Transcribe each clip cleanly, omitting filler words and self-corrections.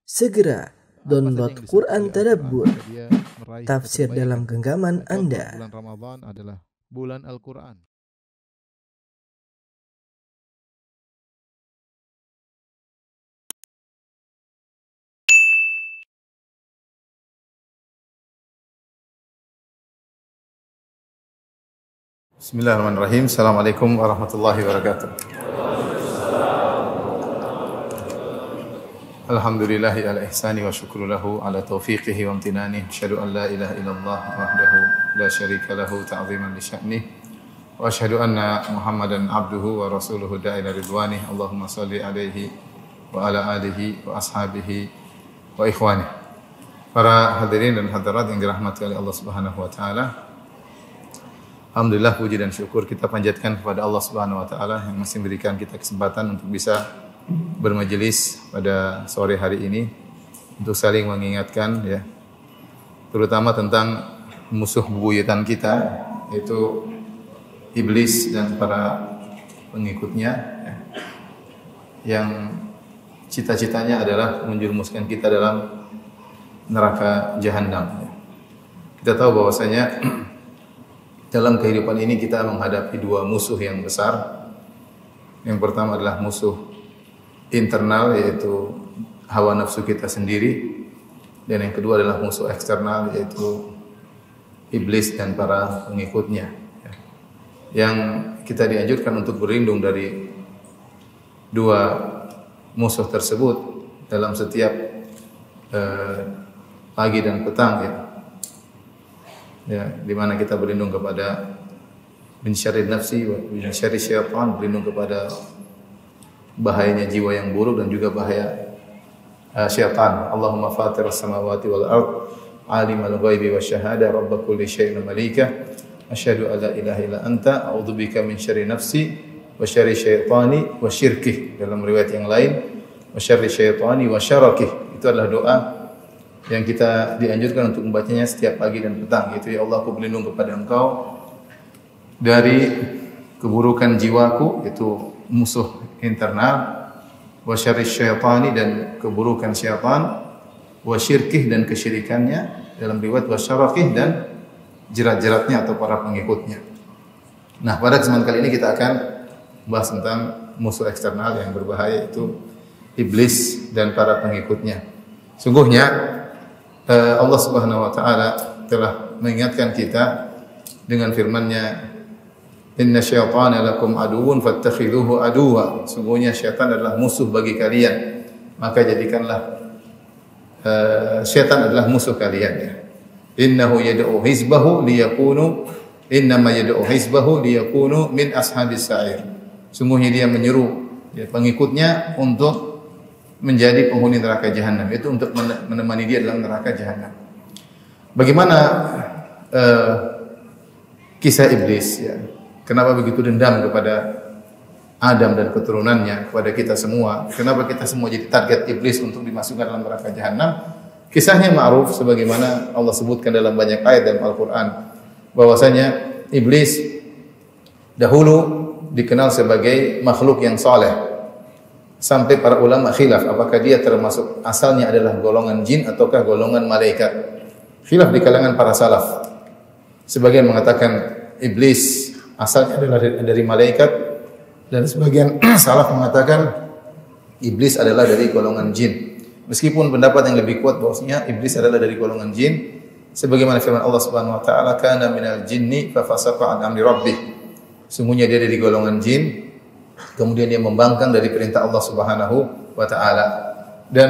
Segera download Quran Tadabbur, tafsir dalam genggaman Anda. Bulan Ramadan adalah bulan Al-Quran. Bismillahirrahmanirrahim. Assalamualaikum warahmatullahi wabarakatuh. Alhamdulillahi ala ihsani wa syukru lahu ala taufiqihi wa amtinani. Asyhadu an la ilaha illallah wahdahu la syarika lahu ta'ziman li sya'nih. Wa asyhadu anna Muhammadan abduhu wa rasuluhu da'ila ridwanih. Allahumma salli alaihi wa ala alihi wa ashabihi wa ikhwanih. Para hadirin dan hadirat yang dirahmati oleh Allah Subhanahu wa taala. Alhamdulillah, puji dan syukur kita panjatkan kepada Allah Subhanahu wa taala yang masih memberikan kita kesempatan untuk bisa bermajelis pada sore hari ini untuk saling mengingatkan, ya, terutama tentang musuh bebuyutan kita, yaitu iblis dan para pengikutnya, ya, yang cita-citanya adalah menjerumuskan kita dalam neraka jahanam. Kita tahu bahwasanya dalam kehidupan ini kita menghadapi dua musuh yang besar. Yang pertama adalah musuh internal, yaitu hawa nafsu kita sendiri, dan yang kedua adalah musuh eksternal, yaitu iblis dan para pengikutnya. Yang kita dianjurkan untuk berlindung dari dua musuh tersebut dalam setiap pagi dan petang, ya, di mana kita berlindung kepada min syarri nafsi wa min syarri syaitan, berlindung kepada bahayanya jiwa yang buruk dan juga bahaya syaitan. Allahumma fatiras samawati wal ard, alimul ghaibi wasyahada, rabb kulli syai'in malika, asyhadu an la ilaha illa anta, a'udzubika min syarri nafsi wa syarri syaitani wa syirkih. Dalam riwayat yang lain, wa syarri syaitani wa syarakih. Itu adalah doa yang kita dianjurkan untuk membacanya setiap pagi dan petang, yaitu, ya Allah, aku berlindung kepada Engkau dari keburukan jiwaku, itu musuh internal, wa syarri syaitani, dan keburukan syaitan, wa syirkih, dan kesyirikannya, dalam riwayat wa syarakih, dan jerat-jeratnya atau para pengikutnya. Nah, pada kesempatan kali ini kita akan bahas tentang musuh eksternal yang berbahaya, itu iblis dan para pengikutnya. Sungguhnya Allah Subhanahu wa taala telah mengingatkan kita dengan firman-Nya, inna syaitana lakum aduwwun fattakhidhuhu aduwwa. Sungguhnya syaitan adalah musuh bagi kalian, maka jadikanlah syaitan adalah musuh kalian, ya. Innahu yad'u hizbahu liyakunu innama yad'u hizbahu liyakunu min ashabis sa'ir. Sungguhnya dia menyeru, ya, pengikutnya untuk menjadi penghuni neraka jahanam, itu untuk menemani dia dalam neraka jahanam. Bagaimana kisah iblis, ya? Kenapa begitu dendam kepada Adam dan keturunannya, kepada kita semua? Kenapa kita semua jadi target iblis untuk dimasukkan dalam neraka jahanam? Kisahnya ma'ruf sebagaimana Allah sebutkan dalam banyak ayat dalam Al-Qur'an, bahwasanya iblis dahulu dikenal sebagai makhluk yang saleh. Sampai para ulama khilaf apakah dia termasuk asalnya adalah golongan jin ataukah golongan malaikat. Khilaf di kalangan para salaf. Sebagian mengatakan iblis asalnya adalah dari malaikat, dan sebagian salaf mengatakan iblis adalah dari golongan jin. Meskipun pendapat yang lebih kuat bahwasanya iblis adalah dari golongan jin, sebagaimana firman Allah Subhanahu wa taala, kana minal jinni fa fasaqa an amri rabbih. Sungguhnya dia dari golongan jin, kemudian dia membangkang dari perintah Allah Subhanahu wa taala. Dan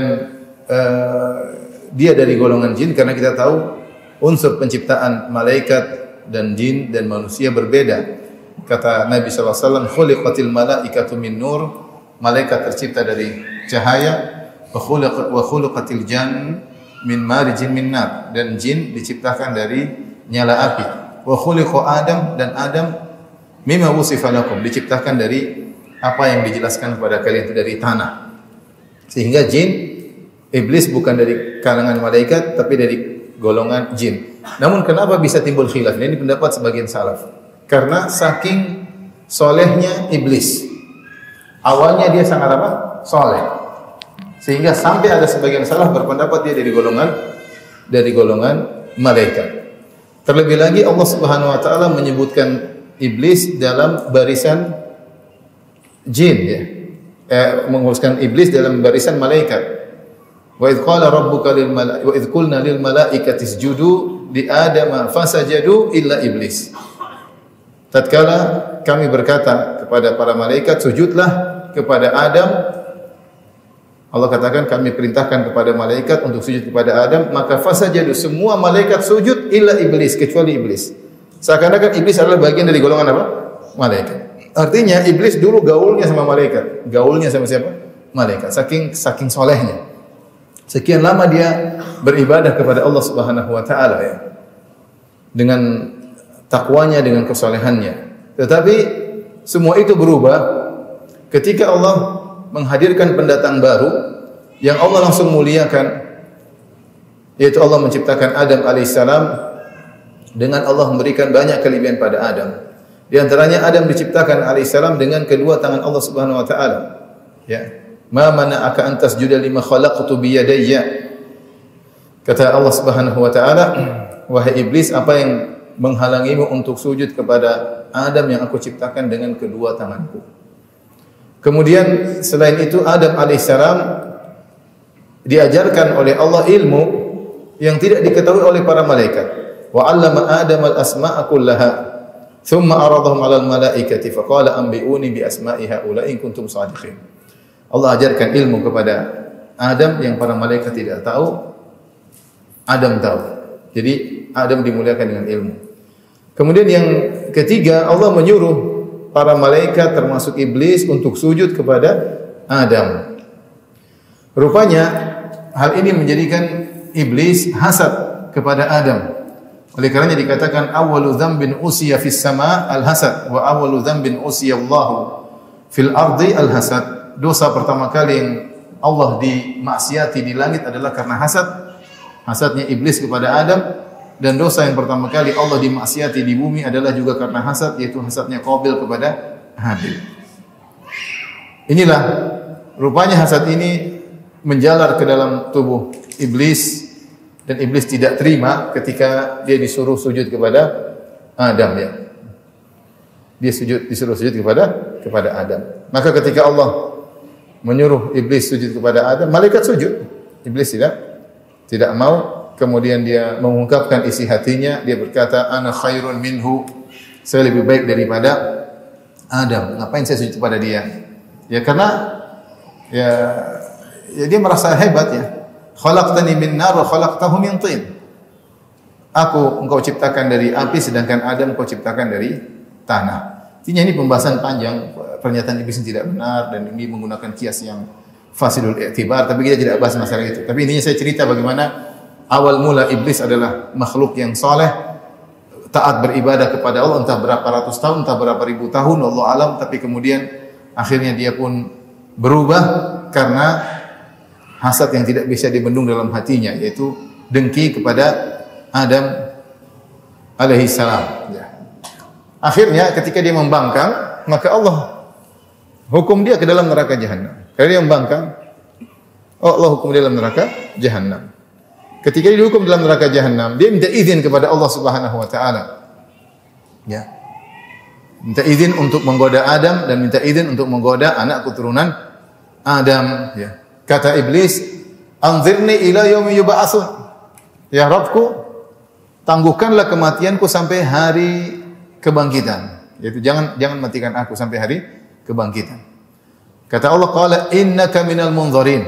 dia dari golongan jin karena kita tahu unsur penciptaan malaikat dan jin dan manusia berbeda. Kata Nabi sallallahu alaihi wasallam, khuliqatil malaikatu min nur, malaikat tercipta dari cahaya, wa khuliqatil jan min marijin min nar, dan jin diciptakan dari nyala api. Wa khuliqa Adam, dan Adam mimma wusifa lakum, diciptakan dari apa yang dijelaskan kepada kalian, itu dari tanah. Sehingga jin, iblis bukan dari kalangan malaikat tapi dari golongan jin. Namun kenapa bisa timbul khilaf? Ini pendapat sebagian salaf. Karena saking solehnya iblis. Awalnya dia sangat apa? Soleh. Sehingga sampai ada sebagian salah berpendapat dia dari golongan malaikat. Terlebih lagi Allah Subhanahu wa taala menyebutkan iblis dalam barisan jin ya. Menguruskan iblis dalam barisan malaikat. Wa idz qala rabbuka lil malaikati wa idz qulna lil malaikati isjudu li adama fasajadu illa iblis. Tatkala kami berkata kepada para malaikat, sujudlah kepada Adam. Allah katakan kami perintahkan kepada malaikat untuk sujud kepada Adam, maka fasajadu, semua malaikat sujud illa iblis, kecuali iblis. Seakan-akan iblis adalah bagian dari golongan apa? Malaikat. Artinya iblis dulu gaulnya sama malaikat. Gaulnya sama siapa? Malaikat. Saking solehnya. Sekian lama dia beribadah kepada Allah Subhanahu wa taala ya. Dengan takwanya, dengan kesolehannya. Tetapi semua itu berubah ketika Allah menghadirkan pendatang baru yang Allah langsung muliakan, yaitu Allah menciptakan Adam alaihissalam dengan Allah memberikan banyak kelebihan pada Adam. Di antaranya Adam diciptakan alaihissalam dengan kedua tangan Allah Subhanahu wa taala. Ya. Ma mana'aka an tasjuda lima khalaqtu bi yadayya. Kata Allah Subhanahu wa taala, wahai iblis, apa yang menghalangimu untuk sujud kepada Adam yang aku ciptakan dengan kedua tanganku? Kemudian selain itu Adam alaihissalam diajarkan oleh Allah ilmu yang tidak diketahui oleh para malaikat. Wa 'allama Adam al-asma'a kullaha thumma aradahum 'alal malaikati faqala anbi'uni bi asma'i haula'i in kuntum shadiqin. Allah ajarkan ilmu kepada Adam yang para malaikat tidak tahu, Adam tahu. Jadi Adam dimuliakan dengan ilmu. Kemudian yang ketiga, Allah menyuruh para malaikat termasuk iblis untuk sujud kepada Adam. Rupanya hal ini menjadikan iblis hasad kepada Adam. Oleh karenanya dikatakan awwalu dzambin usiya fis sama al-hasad wa awwalu dzambin usiya Allah fil ardi al-hasad. Dosa pertama kali yang Allah dimaksiati di langit adalah karena hasad. Hasadnya iblis kepada Adam. Dan dosa yang pertama kali Allah dimaksiati di bumi adalah juga karena hasad, yaitu hasadnya Qabil kepada Habil. Inilah rupanya hasad ini menjalar ke dalam tubuh iblis, dan iblis tidak terima ketika dia disuruh sujud kepada Adam ya. Dia disuruh sujud kepada Adam. Maka ketika Allah menyuruh iblis sujud kepada Adam, malaikat sujud. Iblis tidak mau. Kemudian dia mengungkapkan isi hatinya, dia berkata, ana khairun minhu, saya lebih baik daripada Adam. Ngapain saya sujud kepada dia? Ya karena ya dia merasa hebat ya. Khalaqtani min nar wa khalaqtahu min tin. Engkau ciptakan dari api, sedangkan Adam engkau ciptakan dari tanah. Intinya ini pembahasan panjang, pernyataan iblis yang tidak benar, dan ini menggunakan kias yang fasidul i'tibar, tapi kita tidak bahas masalah itu. Tapi intinya saya cerita bagaimana awal mula iblis adalah makhluk yang soleh, taat beribadah kepada Allah entah berapa ratus tahun, entah berapa ribu tahun, Allah alam. Tapi kemudian akhirnya dia pun berubah karena hasad yang tidak bisa dibendung dalam hatinya, yaitu dengki kepada Adam alaihi salam. Akhirnya ketika dia membangkang, maka Allah hukum dia ke dalam neraka jahanam. Karena dia membangkang, Allah hukum dia dalam neraka jahanam. Ketika dia dihukum dalam neraka jahanam, dia minta izin kepada Allah Subhanahu wa taala. Ya. Minta izin untuk menggoda Adam dan minta izin untuk menggoda anak keturunan Adam, ya. Kata iblis, "Anzirni ila yaumi yub'atsun." Ya Rabbku, tangguhkanlah kematianku sampai hari kebangkitan. Yaitu jangan matikan aku sampai hari kebangkitan. Kata Allah, qala innaka minal munzirin.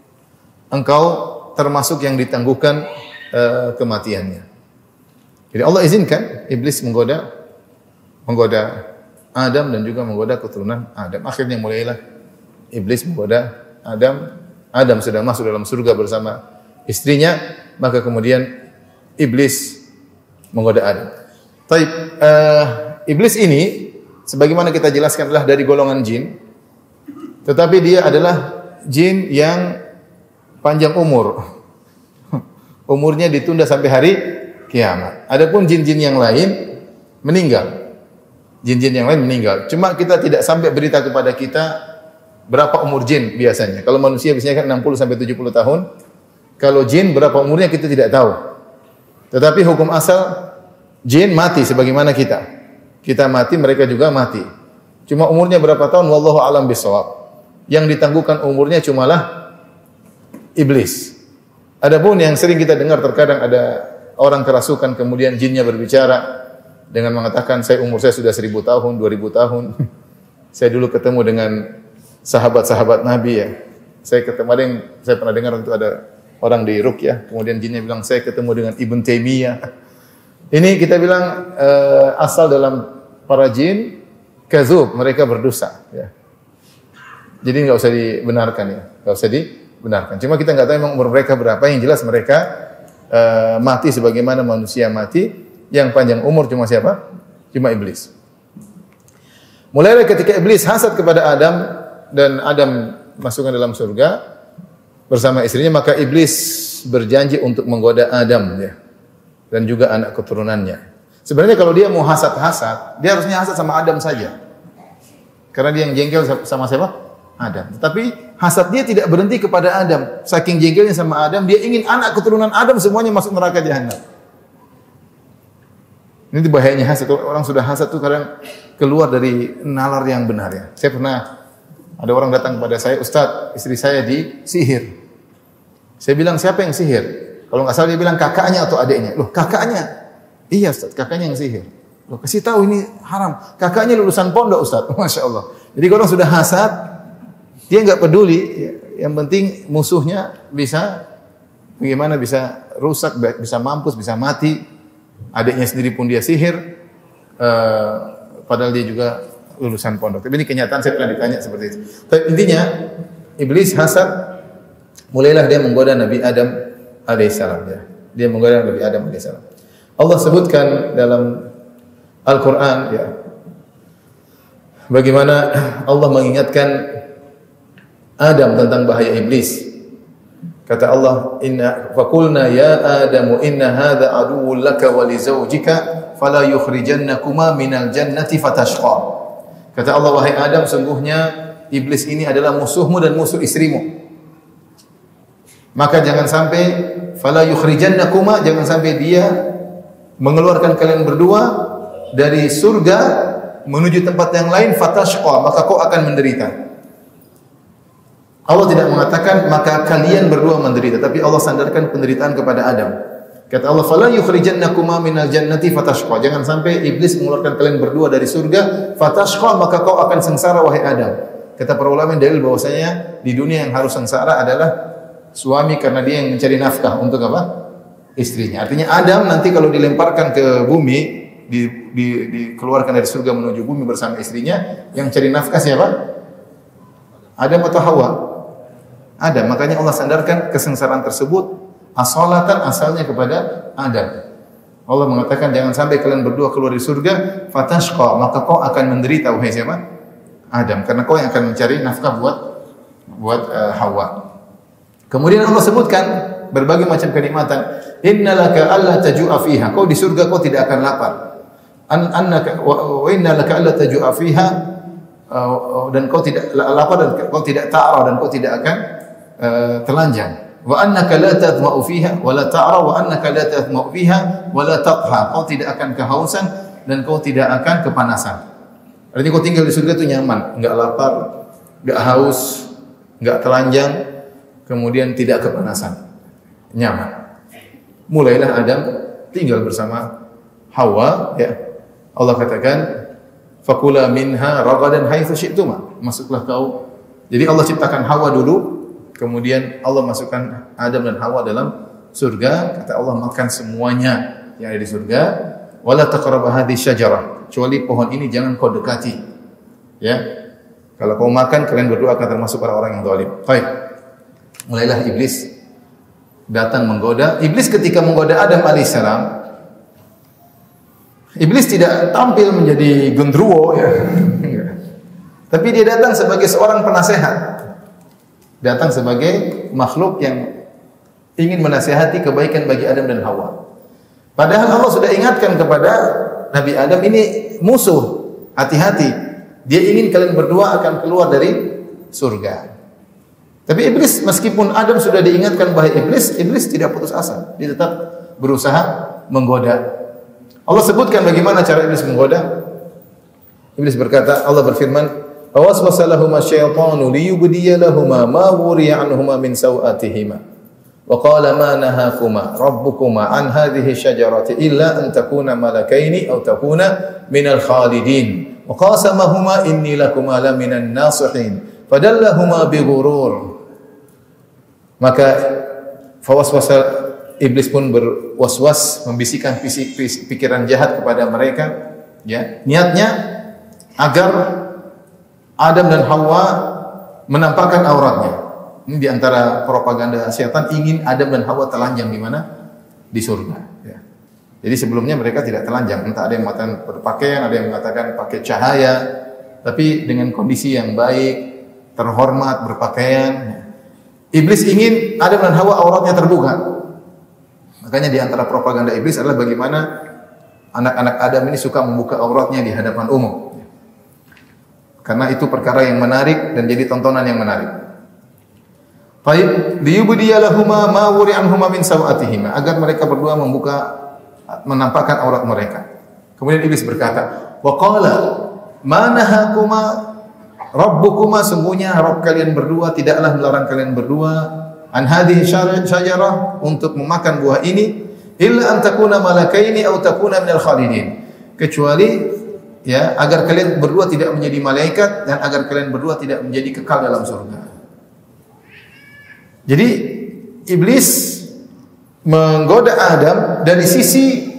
Engkau termasuk yang ditangguhkan kematiannya. Jadi Allah izinkan iblis menggoda Adam dan juga menggoda keturunan Adam. Akhirnya mulailah iblis menggoda Adam. Adam sudah masuk dalam surga bersama istrinya, maka kemudian iblis menggoda Adam. Taib, iblis ini sebagaimana kita jelaskan adalah dari golongan jin, tetapi dia adalah jin yang panjang umur. Umurnya ditunda sampai hari kiamat. Adapun jin-jin yang lain meninggal. Jin-jin yang lain meninggal. Cuma kita tidak sampai berita kepada kita berapa umur jin biasanya. Kalau manusia biasanya kan 60 sampai 70 tahun. Kalau jin berapa umurnya kita tidak tahu. Tetapi hukum asal jin mati sebagaimana kita. Kita mati, mereka juga mati. Cuma umurnya berapa tahun wallahu alam bisawab. Yang ditangguhkan umurnya cumalah iblis. Adapun yang sering kita dengar terkadang ada orang kerasukan kemudian jinnya berbicara dengan mengatakan umur saya sudah 1000 tahun, 2000 tahun. Saya dulu ketemu dengan sahabat-sahabat Nabi ya. Saya pernah dengar itu ada orang di Ruqyah, kemudian jinnya bilang saya ketemu dengan Ibn Taimiyah. Ini kita bilang asal dalam para jin kadzub, mereka berdosa ya. Jadi enggak usah dibenarkan ya, enggak usah dibenarkan. Cuma kita enggak tahu memang umur mereka berapa, yang jelas mereka mati sebagaimana manusia mati. Yang panjang umur cuma siapa? Cuma iblis. Mulailah ketika iblis hasad kepada Adam dan Adam masukkan dalam surga bersama istrinya, maka iblis berjanji untuk menggoda Adam ya, dan juga anak keturunannya. Sebenarnya kalau dia mau hasad-hasad, dia harusnya hasad sama Adam saja. Karena dia yang jengkel sama siapa? Adam. Tetapi hasad dia tidak berhenti kepada Adam. Saking jengkelnya sama Adam, dia ingin anak keturunan Adam semuanya masuk neraka jahanam. Ini bahayanya hasad. Orang sudah hasad itu kadang keluar dari nalar yang benar ya. Saya pernah ada orang datang kepada saya, Ustaz, istri saya disihir. Saya bilang, siapa yang sihir? Kalau nggak salah dia bilang kakaknya atau adiknya. Loh, kakaknya? Iya Ustaz, kakaknya yang sihir. Loh, kasih tahu ini haram. Kakaknya lulusan pondok Ustaz. Masya Allah. Jadi kalau sudah hasad, dia nggak peduli. Yang penting musuhnya bisa bagaimana bisa rusak, bisa mampus, bisa mati. Adiknya sendiri pun dia sihir, padahal dia juga lulusan pondok. Tapi ini kenyataan, saya pernah ditanya seperti itu. Tapi intinya, iblis hasad, mulailah dia menggoda Nabi Adam alaihissalam. Ya. Dia menggoda Nabi Adam alaihissalam. Allah sebutkan dalam Al-Quran, ya, bagaimana Allah mengingatkan Adam tentang bahaya iblis. Kata Allah, "Inna faqulna ya Adamu inna hadza aduwwun laka wa li zawjika fala yukhrijannakuma minal jannati fatashqa." Kata Allah, wahai Adam, sungguhnya iblis ini adalah musuhmu dan musuh istrimu. Maka jangan sampai fala yukhrijannakuma, jangan sampai dia mengeluarkan kalian berdua dari surga menuju tempat yang lain, fatashqa, maka kau akan menderita. Allah tidak mengatakan maka kalian berdua menderita, tapi Allah sandarkan penderitaan kepada Adam. Kata Allah, "Fala yukhrijannakuma minal jannati fatashqa." Jangan sampai iblis mengeluarkan kalian berdua dari surga, fatashqa, maka kau akan sengsara wahai Adam. Kata para ulama, dalil bahwasanya di dunia yang harus sengsara adalah suami karena dia yang mencari nafkah untuk apa? Istrinya. Artinya Adam nanti kalau dilemparkan ke bumi, dikeluarkan dari surga menuju bumi bersama istrinya, yang cari nafkah siapa? Adam atau Hawa? Adam. Makanya Allah sandarkan kesengsaraan tersebut asalatan, asalnya kepada Adam. Allah mengatakan jangan sampai kalian berdua keluar dari surga, fatashqa, maka kau akan menderita wahai siapa? Adam, karena kau yang akan mencari nafkah buat Hawa. Kemudian Allah sebutkan berbagai macam kenikmatan. Innalaka alla tajua fiha. Kau di surga kau tidak akan lapar. Annaka wa innalaka alla tajua fiha, dan kau tidak lapar dan kau tidak ta'ra dan kau tidak akan telanjang. Wa annaka la tadma'u fiha wa la ta'ra wa annaka la tadma'u fiha wa la tadha. Kau tidak akan kehausan dan kau tidak akan kepanasan. Artinya kau tinggal di surga itu nyaman, enggak lapar, enggak haus, enggak telanjang, kemudian tidak kepanasan. Nyaman. Mulailah Adam tinggal bersama Hawa, ya. Allah katakan, "Fakula minha ragadan haitsu syi'tuma." Masuklah kau. Jadi Allah ciptakan Hawa dulu, kemudian Allah masukkan Adam dan Hawa dalam surga. Kata Allah, makan semuanya yang ada di surga. Wala taqrabu hadhihi syajarah, kecuali pohon ini jangan kau dekati. Ya. Kalau kau makan, kalian berdua akan termasuk orang-orang yang zalim. Baik. Mulailah iblis datang menggoda. Iblis ketika menggoda Adam alaihissalam, iblis tidak tampil menjadi gendruwo, ya. Tapi dia datang sebagai seorang penasehat. Datang sebagai makhluk yang ingin menasihati kebaikan bagi Adam dan Hawa. Padahal Allah sudah ingatkan kepada Nabi Adam, ini musuh, hati-hati. Dia ingin kalian berdua akan keluar dari surga. Tapi iblis, meskipun Adam sudah diingatkan bahaya iblis tidak putus asa. Dia tetap berusaha menggoda. Allah sebutkan bagaimana cara iblis menggoda. Iblis berkata, Allah berfirman, "Awaswasa lahuma syaitanu liyubdiya lahuma ma wuriya anhuma min sawatihima. Wa qala ma nahakuma rabbukuma an hadhihi syajarati illa an takuna malakaini aw takuna minal khalidin. Wa qasamahuma inni lakuma laminan nasihin. Fadallahuma bighurur." Maka fawaswasa, iblis pun berwaswas, membisikkan pikiran jahat kepada mereka, ya. Niatnya agar Adam dan Hawa menampakkan auratnya. Ini di antara propaganda setan, ingin Adam dan Hawa telanjang di mana? Di surga, ya. Jadi sebelumnya mereka tidak telanjang, entah ada yang mengatakan berpakaian, ada yang mengatakan pakai cahaya, tapi dengan kondisi yang baik, terhormat, berpakaian, ya. Iblis ingin Adam dan Hawa auratnya terbuka. Makanya di antara propaganda iblis adalah bagaimana anak-anak Adam ini suka membuka auratnya di hadapan umum. Karena itu perkara yang menarik dan jadi tontonan yang menarik. Baik, liyubdiya lahuma ma wuri'anhuma min sawatihima, agar mereka berdua menampakkan aurat mereka. Kemudian iblis berkata, "Wa qala ma nahakuma Rabbukuma, sungguhnya Rabb kalian berdua tidaklah melarang kalian berdua an hadhihi syajarah, untuk memakan buah ini, illa an takuna malakaini aw takuna minal khalidin, kecuali, ya, agar kalian berdua tidak menjadi malaikat dan agar kalian berdua tidak menjadi kekal dalam surga." Jadi iblis menggoda Adam dari sisi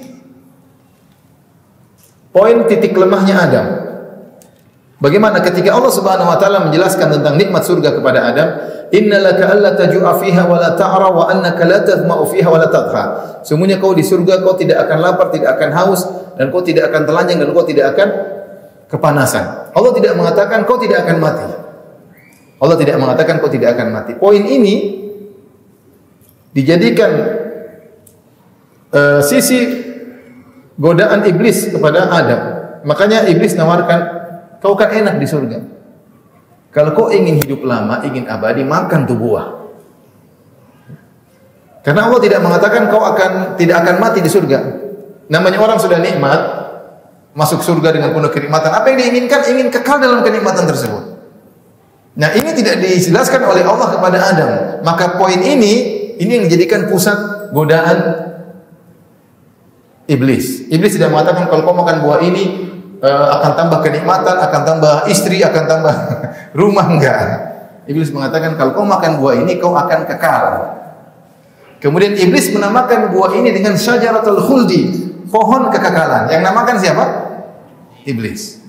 poin titik lemahnya Adam. Bagaimana ketika Allah Subhanahu wa taala menjelaskan tentang nikmat surga kepada Adam, "Innalaka alla tajua fiha wa la ta'ra wa annaka la tadma'u fiha wa la tadha." Sungguhnya kau di surga kau tidak akan lapar, tidak akan haus, dan kau tidak akan telanjang, dan kau tidak akan kepanasan. Allah tidak mengatakan kau tidak akan mati. Allah tidak mengatakan kau tidak akan mati. Poin ini dijadikan sisi godaan iblis kepada Adam. Makanya iblis nawarkan, kau kan enak di surga. Kalau kau ingin hidup lama, ingin abadi, makan tuh buah. Karena Allah tidak mengatakan kau tidak akan mati di surga. Namanya orang sudah nikmat, masuk surga dengan penuh kenikmatan. Apa yang diinginkan? Ingin kekal dalam kenikmatan tersebut. Nah, ini tidak dijelaskan oleh Allah kepada Adam. Maka poin ini yang dijadikan pusat godaan iblis. Iblis tidak mengatakan kalau kau makan buah ini akan tambah kenikmatan, akan tambah istri, akan tambah rumah, enggak. Iblis mengatakan kalau kau makan buah ini kau akan kekal. Kemudian iblis menamakan buah ini dengan syajaratul khuldi, pohon kekekalan. Yang namakan siapa? Iblis.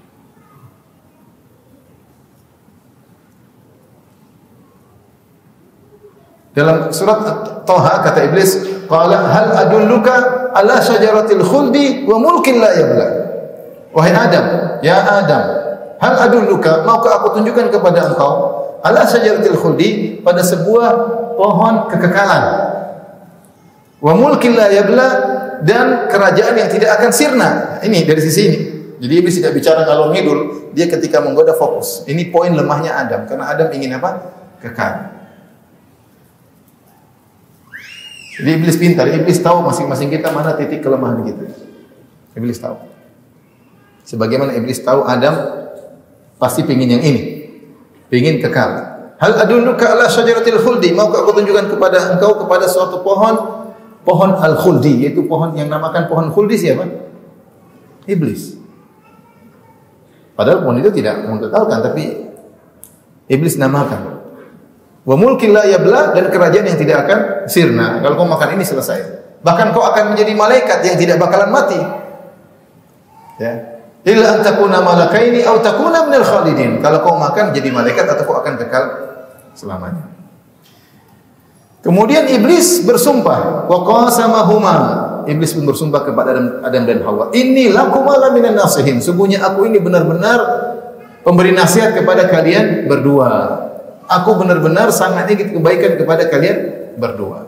Dalam surat Thaha kata iblis, qala hal adulluka ala syajaratil khuldi wa mulkin la yabla. Wahai Adam, ya Adam, hal adulluka, maukah aku tunjukkan kepada engkau ala syajaratil khuldi, pada sebuah pohon kekekalan, wa mulkin la yabla, dan kerajaan yang tidak akan sirna. Ini dari sisi ini. Jadi iblis tidak bicara ngalor ngidul, dia ketika menggoda fokus. Ini poin lemahnya Adam, karena Adam ingin apa? Kekal. Jadi iblis pintar, iblis tahu masing-masing kita mana titik kelemahan kita. Iblis tahu. Sebagaimana iblis tahu Adam pasti pingin yang ini, pingin kekal. Hal adulluka ala syajaratil khuldi, maukah aku tunjukkan kepada engkau kepada suatu pohon al-khuldi, yaitu pohon yang namakan pohon khuldi siapa? Iblis. Padahal pohon itu tidak mengekalkan, tapi iblis namakan. Wa mulkin la yabla, dan kerajaan yang tidak akan sirna. Kalau kau makan ini selesai. Bahkan kau akan menjadi malaikat yang tidak bakalan mati. Ya. Illa an takuna malakaini aw takuna minal khalidin. Kalau kau makan jadi malaikat atau kau akan kekal selamanya. Kemudian iblis bersumpah, wa qasamahuma. Iblis pun bersumpah kepada Adam dan Hawa. Inni lakuma laminan nasihin. Sungguhnya aku ini benar-benar pemberi nasihat kepada kalian berdua. Aku benar-benar sangat ingin kebaikan kepada kalian berdua.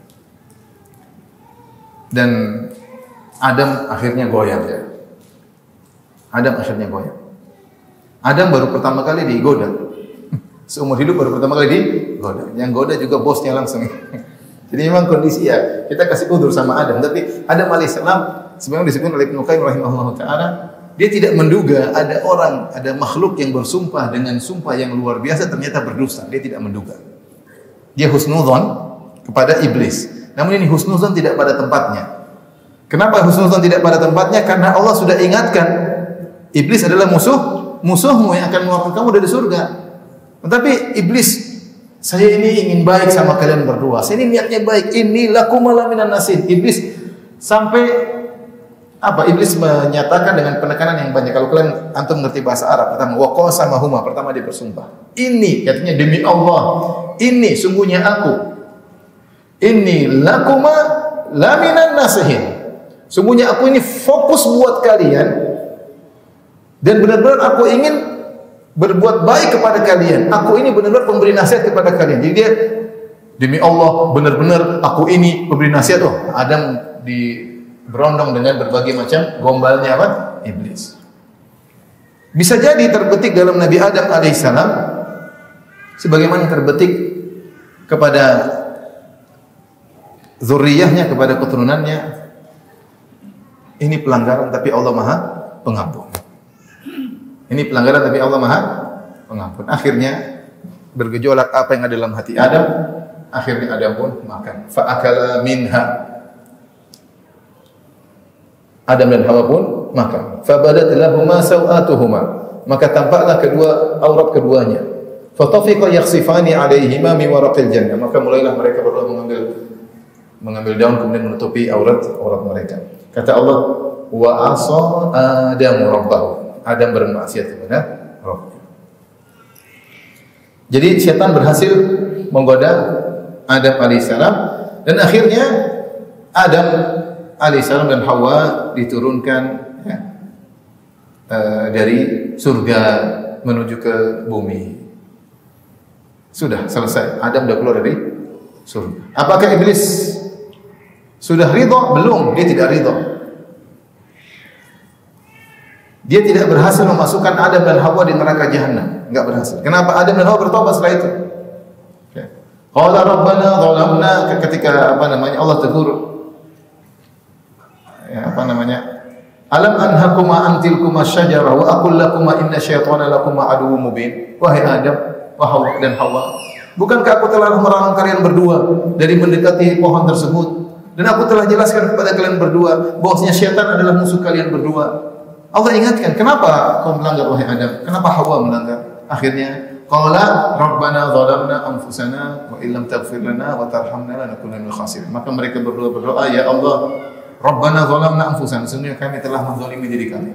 Dan Adam akhirnya goyang, ya. Adam akhirnya goyang. Adam baru pertama kali digoda. Seumur hidup baru pertama kali digoda. Yang goda juga bosnya langsung. Jadi memang kondisi ya, kita kasih udzur sama Adam. Tapi Adam alaihissalam sebenarnya disebut oleh Ibnu Qayyim rahimahullah taala, dia tidak menduga ada orang, ada makhluk yang bersumpah dengan sumpah yang luar biasa ternyata berdusta. Dia tidak menduga. Dia husnudzon kepada iblis. Namun ini husnudzon tidak pada tempatnya. Kenapa husnudzon tidak pada tempatnya? Karena Allah sudah ingatkan, iblis adalah musuhmu yang akan mengeluarkan kamu dari surga. Tetapi iblis, saya ini ingin baik sama kalian berdua. Saya ini niatnya baik. Ini lakum minan nasin. Iblis sampai apa? Iblis menyatakan dengan penekanan yang banyak. Kalau kalian antum mengerti bahasa Arab, pertama wa qasamahuma, pertama dia bersumpah. Ini katanya demi Allah. Ini sungguhnya aku. Ini lakuma laminan nasihin. Sungguhnya aku ini fokus buat kalian dan benar-benar aku ingin berbuat baik kepada kalian. Aku ini benar-benar pemberi nasihat kepada kalian. Jadi dia demi Allah benar-benar aku ini pemberi nasihat. Oh, Adam berondong dengan berbagai macam gombalnya apa? Iblis. Bisa jadi terbetik dalam Nabi Adam alaihissalam sebagaimana terbetik kepada zuriyahnya, kepada keturunannya. Ini pelanggaran tapi Allah Maha Pengampun. Ini pelanggaran tapi Allah Maha Pengampun. Akhirnya bergejolak apa yang ada dalam hati Adam. Akhirnya Adam pun makan. Fa'akala minha. Adam dan Hawa pun makan. Fabadat lahuma sawatuhuma. Maka tampaklah kedua aurat keduanya. Fatafiqa yakhsifani alaihima min waraqil jannah. Maka mulailah mereka berdua mengambil daun kemudian menutupi aurat mereka. Kata Allah, wa asa Adamu rabbahu. Adam bermaksiat kepada Rabbnya. Jadi syaitan berhasil menggoda Adam alaihissalam dan akhirnya Adam alaihissalam dan Hawa diturunkan ya, dari surga menuju ke bumi. Sudah selesai. Adam sudah keluar dari surga. Apakah iblis sudah ridha? Belum, dia tidak ridha. Dia tidak berhasil memasukkan Adam dan Hawa di neraka jahanam. Enggak berhasil. Kenapa? Adam dan Hawa bertobat setelah itu. Qala rabbana zalamna, ketika Allah tegur alam anhakuma antilkuma syajarah wa aqul lakuma inna syaitana lakuma aduwwum mubin. Wahai Adam, wahai dan Hawa, bukankah aku telah melarang kalian berdua dari mendekati pohon tersebut? Dan aku telah jelaskan kepada kalian berdua bahwasanya syaitan adalah musuh kalian berdua. Allah ingatkan, kenapa kau melanggar wahai Adam? Kenapa Hawa melanggar? Akhirnya, qala rabbana zalamna anfusana wa illam taghfir lana wa tarhamna lanakunanna minal khasirin. Maka mereka berdua berdoa, ya Allah, rabbana zalamna anfusana, sesungguhnya kami telah menzalimi diri kami.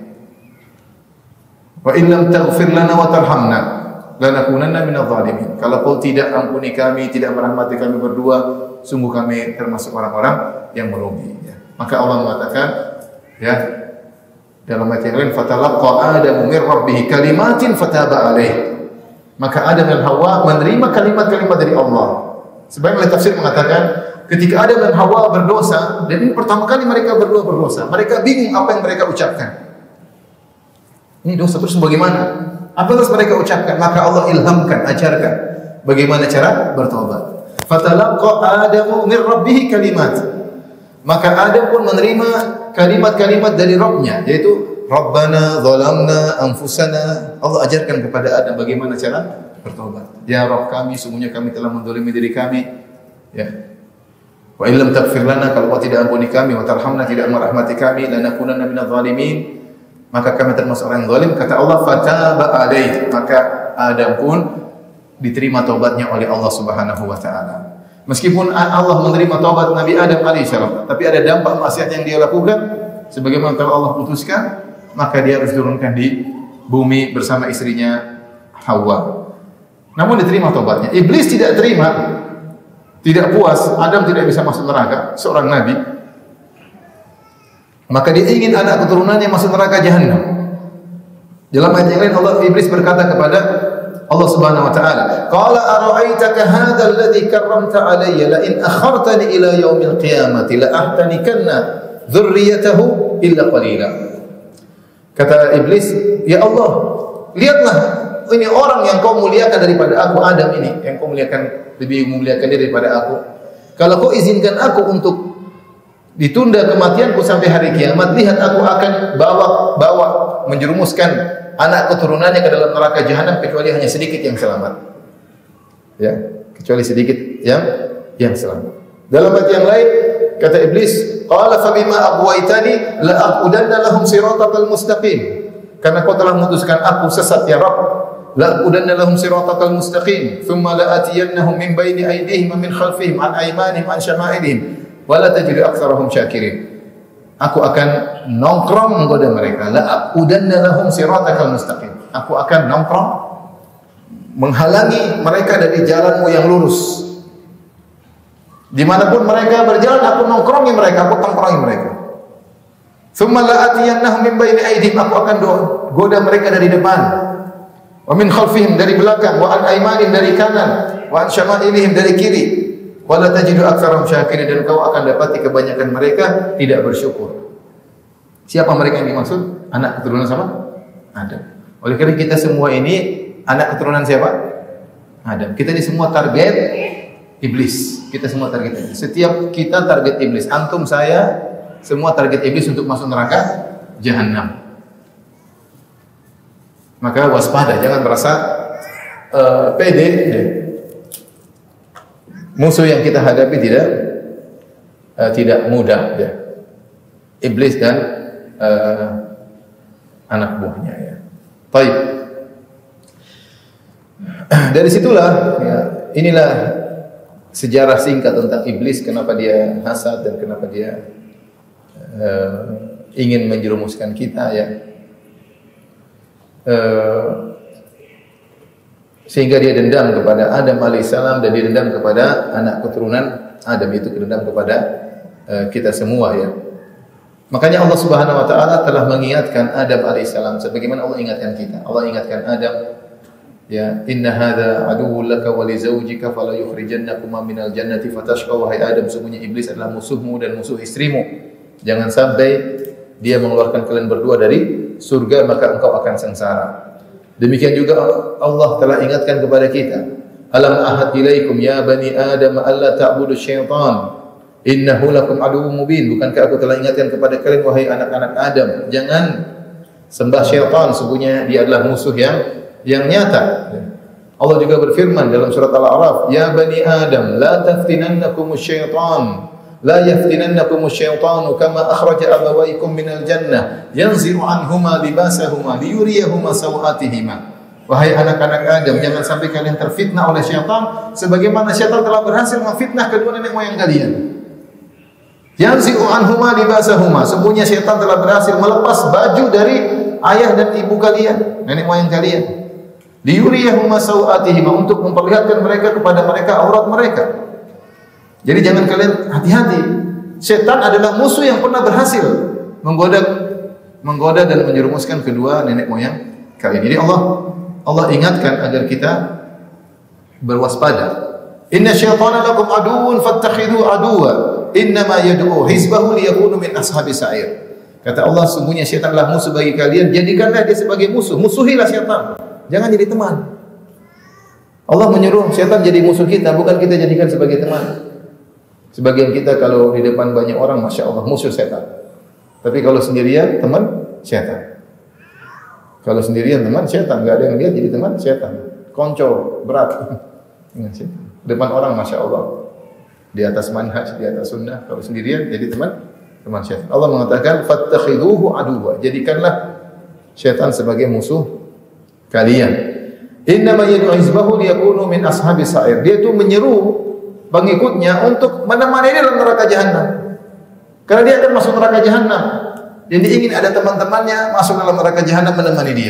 Wa illam taghfir lana wa tarhamna lanakunanna minal zalimin. Kalau kau tidak ampuni kami, tidak merahmati kami berdua, sungguh kami termasuk orang-orang yang merugi. Ya. Maka Allah mengatakan, ya, dalam ayat yang lain, fatalaqqa Adamu min rabbih kalimatin fataba alaih. Maka Adam dan Hawa menerima kalimat-kalimat dari Allah. Sebagian tafsir mengatakan, ketika Adam dan Hawa berdosa, dan ini pertama kali mereka berdua berdosa, mereka bingung apa yang mereka ucapkan. Ini dosa terus bagaimana? Apa terus mereka ucapkan? Maka Allah ilhamkan, ajarkan bagaimana cara bertobat. Fatalaqqa Adamu min rabbih kalimat. Maka Adam pun menerima kalimat-kalimat dari Rabbnya, yaitu Rabbana zalamna anfusana. Allah ajarkan kepada Adam bagaimana cara bertobat. Ya Rabb kami, sungguhnya kami telah menzalimi diri kami. Ya. Wa illam taghfir lana, kalau Kau tidak ampuni kami, wa tarhamna, tidak merahmati kami, lanakunanna minadh dhalimin, maka kami termasuk orang yang zalim. Kata Allah, fataba alaih. Maka Adam pun diterima taubatnya oleh Allah Subhanahu wa taala. Meskipun Allah menerima taubat Nabi Adam alaihissalam, tapi ada dampak maksiat yang dia lakukan. Sebagaimana telah Allah putuskan, maka dia harus turunkan di bumi bersama istrinya Hawa. Namun diterima taubatnya. Iblis tidak terima, tidak puas. Adam tidak bisa masuk neraka, seorang nabi. Maka dia ingin anak keturunannya masuk neraka jahanam. Dalam ayat yang lain Iblis berkata kepada Allah Subhanahu wa taala, "Qala ara'aitaka hadzal ladzi karramta 'alayya la in akhartani ila yaumil qiyamati la ahtanikanna dzurriyyatahu illa qalila." Kata iblis, "Ya Allah, lihatlah ini orang yang kau muliakan daripada aku, Adam ini, yang kau muliakan, lebih memuliakan dia daripada aku. Kalau kau izinkan aku untuk ditunda kematianku sampai hari kiamat, lihat aku akan bawa menjerumuskan anak keturunannya ke dalam neraka jahanam kecuali hanya sedikit yang selamat. Ya, kecuali sedikit yang selamat. Dalam ayat yang lain kata iblis, qala fa bima aghwaytani la aqudanna lahum siratal mustaqim. Karena kau telah memutuskan aku sesat ya Rabb, la aqudanna lahum siratal mustaqim, thumma la atiyannahum min baini aydihim wa min khalfihim an aymanihim an syama'ilihim wa la tajidu aktsarahum syakirin. Aku akan nongkrong menggoda mereka, la aqudanna lahum siratal mustaqim. Aku akan nongkrong menghalangi mereka dari jalanmu yang lurus. Dimanapun mereka berjalan, aku nongkrongi mereka, aku tongkrongi mereka. Thumma la atiyannahum min baini aydihim, aku akan goda mereka dari depan. Wa min khalfihim, dari belakang, wa an aymanihim, dari kanan, wa an syama'ilihim, dari kiri. Wa la tajidu aktsarahum syakirin, dan kau akan dapati kebanyakan mereka tidak bersyukur. Siapa mereka yang dimaksud? Anak keturunan sama Adam. Oleh karena kita semua ini anak keturunan siapa? Adam. Kita ini semua target iblis. Kita semua target iblis. Setiap kita target iblis. Antum, saya, semua target iblis untuk masuk neraka jahanam. Maka waspada, jangan merasa pede. Musuh yang kita hadapi tidak mudah, ya. Iblis dan anak buahnya, ya. Baik. Dari situlah, ya, inilah sejarah singkat tentang iblis, kenapa dia hasad dan kenapa dia ingin menjerumuskan kita, ya. Sehingga dia dendam kepada Adam alaihissalam dan dia dendam kepada anak keturunan Adam, itu dendam kepada kita semua, ya. Makanya Allah Subhanahu wa taala telah mengingatkan Adam alaihissalam sebagaimana Allah ingatkan kita. Allah ingatkan Adam, ya, inna hadza aduwwun laka wa li zawjika fala yukhrijannakuma minal jannati fatashqa. Wahai Adam, sungguhnya iblis adalah musuhmu dan musuh istrimu. Jangan sampai dia mengeluarkan kalian berdua dari surga, maka engkau akan sengsara. Demikian juga Allah telah ingatkan kepada kita, alam ahad ilaikum ya bani Adam alla ta'budu syaitan innahu lakum aduwwum mubin. Bukankah aku telah ingatkan kepada kalian wahai anak-anak Adam, jangan sembah syaitan, sesungguhnya dia adalah musuh yang nyata. Allah juga berfirman dalam surat Al-A'raf, ya bani Adam la taftinannakum syaitan la yaftinannakum syaitanu kama akhraja abawaykum minal jannah yanziru anhuma libasahuma liyuriyahuma sawatihima. Wahai anak-anak Adam, jangan sampai kalian terfitnah oleh syaitan sebagaimana syaitan telah berhasil memfitnah kedua nenek moyang kalian. Yanziru anhuma libasahuma, sesungguhnya syaitan telah berhasil melepas baju dari ayah dan ibu kalian, nenek moyang kalian. Liyuriyahuma sawatihima, untuk memperlihatkan mereka kepada mereka aurat mereka. Jadi jangan kalian, hati-hati. Setan adalah musuh yang pernah berhasil menggoda dan menjerumuskan kedua nenek moyang kalian. Jadi Allah ingatkan agar kita berwaspada. Inna syaitana lakum aduwwun fattakhidhu aduwwa innama yad'u hizbahu liyakunu min ashabis sa'ir. Kata Allah, sungguhnya syaitan adalah musuh bagi kalian, jadikanlah dia sebagai musuh. Musuhilah syaitan, jangan jadi teman. Allah menyuruh syaitan jadi musuh kita, bukan kita jadikan sebagai teman. Sebagian kita kalau di depan banyak orang, masya Allah, musuh setan. Tapi kalau sendirian, teman setan. Kalau sendirian teman setan, nggak ada yang lihat jadi teman setan. Konco berat. Depan orang, masya Allah, di atas manhaj, di atas sunnah. Kalau sendirian jadi teman setan. Allah mengatakan, fattakhiduhu aduwwa, jadikanlah setan sebagai musuh kalian. Innama yad'u hizbahu liyakunu min ashabis sa'ir. Dia itu menyeru pengikutnya untuk menemani dia dalam neraka jahanam. Karena dia akan masuk neraka jahanam. Dan dia ingin ada teman-temannya masuk dalam neraka jahanam menemani dia.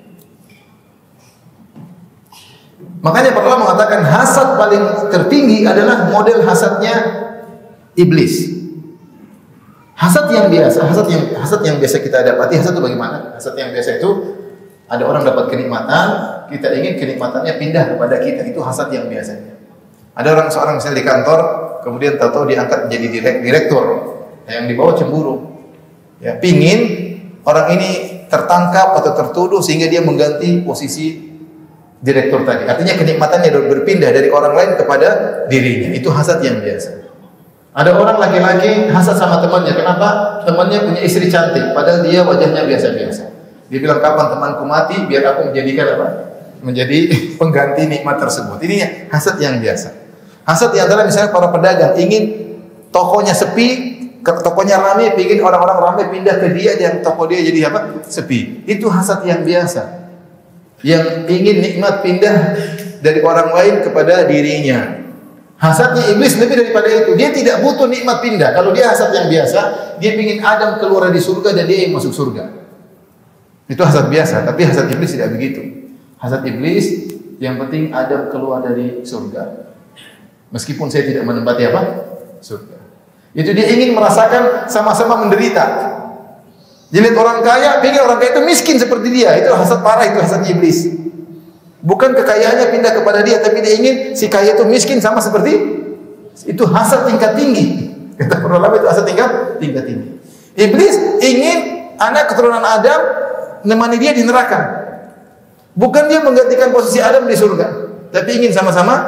Makanya para ulama mengatakan hasad paling tertinggi adalah model hasadnya iblis. Hasad yang biasa, hasad yang biasa kita dapati, hasad itu bagaimana? Hasad yang biasa itu ada orang dapat kenikmatan, kita ingin kenikmatannya pindah kepada kita. Itu hasad yang biasanya. Ada seorang misalnya di kantor, kemudian tahu-tahu diangkat menjadi direktur, yang di bawah cemburu, ya, pingin orang ini tertangkap atau tertuduh sehingga dia mengganti posisi direktur tadi. Artinya kenikmatannya berpindah dari orang lain kepada dirinya. Itu hasad yang biasa. Ada orang laki-laki hasad sama temannya. Kenapa? Temannya punya istri cantik, padahal dia wajahnya biasa-biasa. Dia bilang, kapan temanku mati, biar aku menjadikan apa? Menjadi pengganti nikmat tersebut. Ini hasad yang biasa. Hasad yang antara misalnya para pedagang ingin tokonya sepi, tokonya ramai, ingin orang-orang ramai pindah ke dia, dan toko dia jadi apa? Sepi. Itu hasad yang biasa. Yang ingin nikmat pindah dari orang lain kepada dirinya. Hasadnya iblis lebih daripada itu. Dia tidak butuh nikmat pindah. Kalau dia hasad yang biasa, dia ingin Adam keluar dari surga dan dia yang masuk surga. Itu hasad biasa. Tapi hasad iblis tidak begitu. Hasad iblis yang penting Adam keluar dari surga. Meskipun saya tidak menempati apa? Surga. Itu dia ingin merasakan sama-sama menderita. Dia lihat orang kaya, ingin orang kaya itu miskin seperti dia. Itu hasad parah, itu hasad iblis. Bukan kekayaannya pindah kepada dia, tapi dia ingin si kaya itu miskin sama seperti itu. Hasad tingkat tinggi. Kata para ulama itu hasad tingkat tinggi. Iblis ingin anak keturunan Adam menemani dia di neraka. Bukan dia menggantikan posisi Adam di surga, tapi ingin sama-sama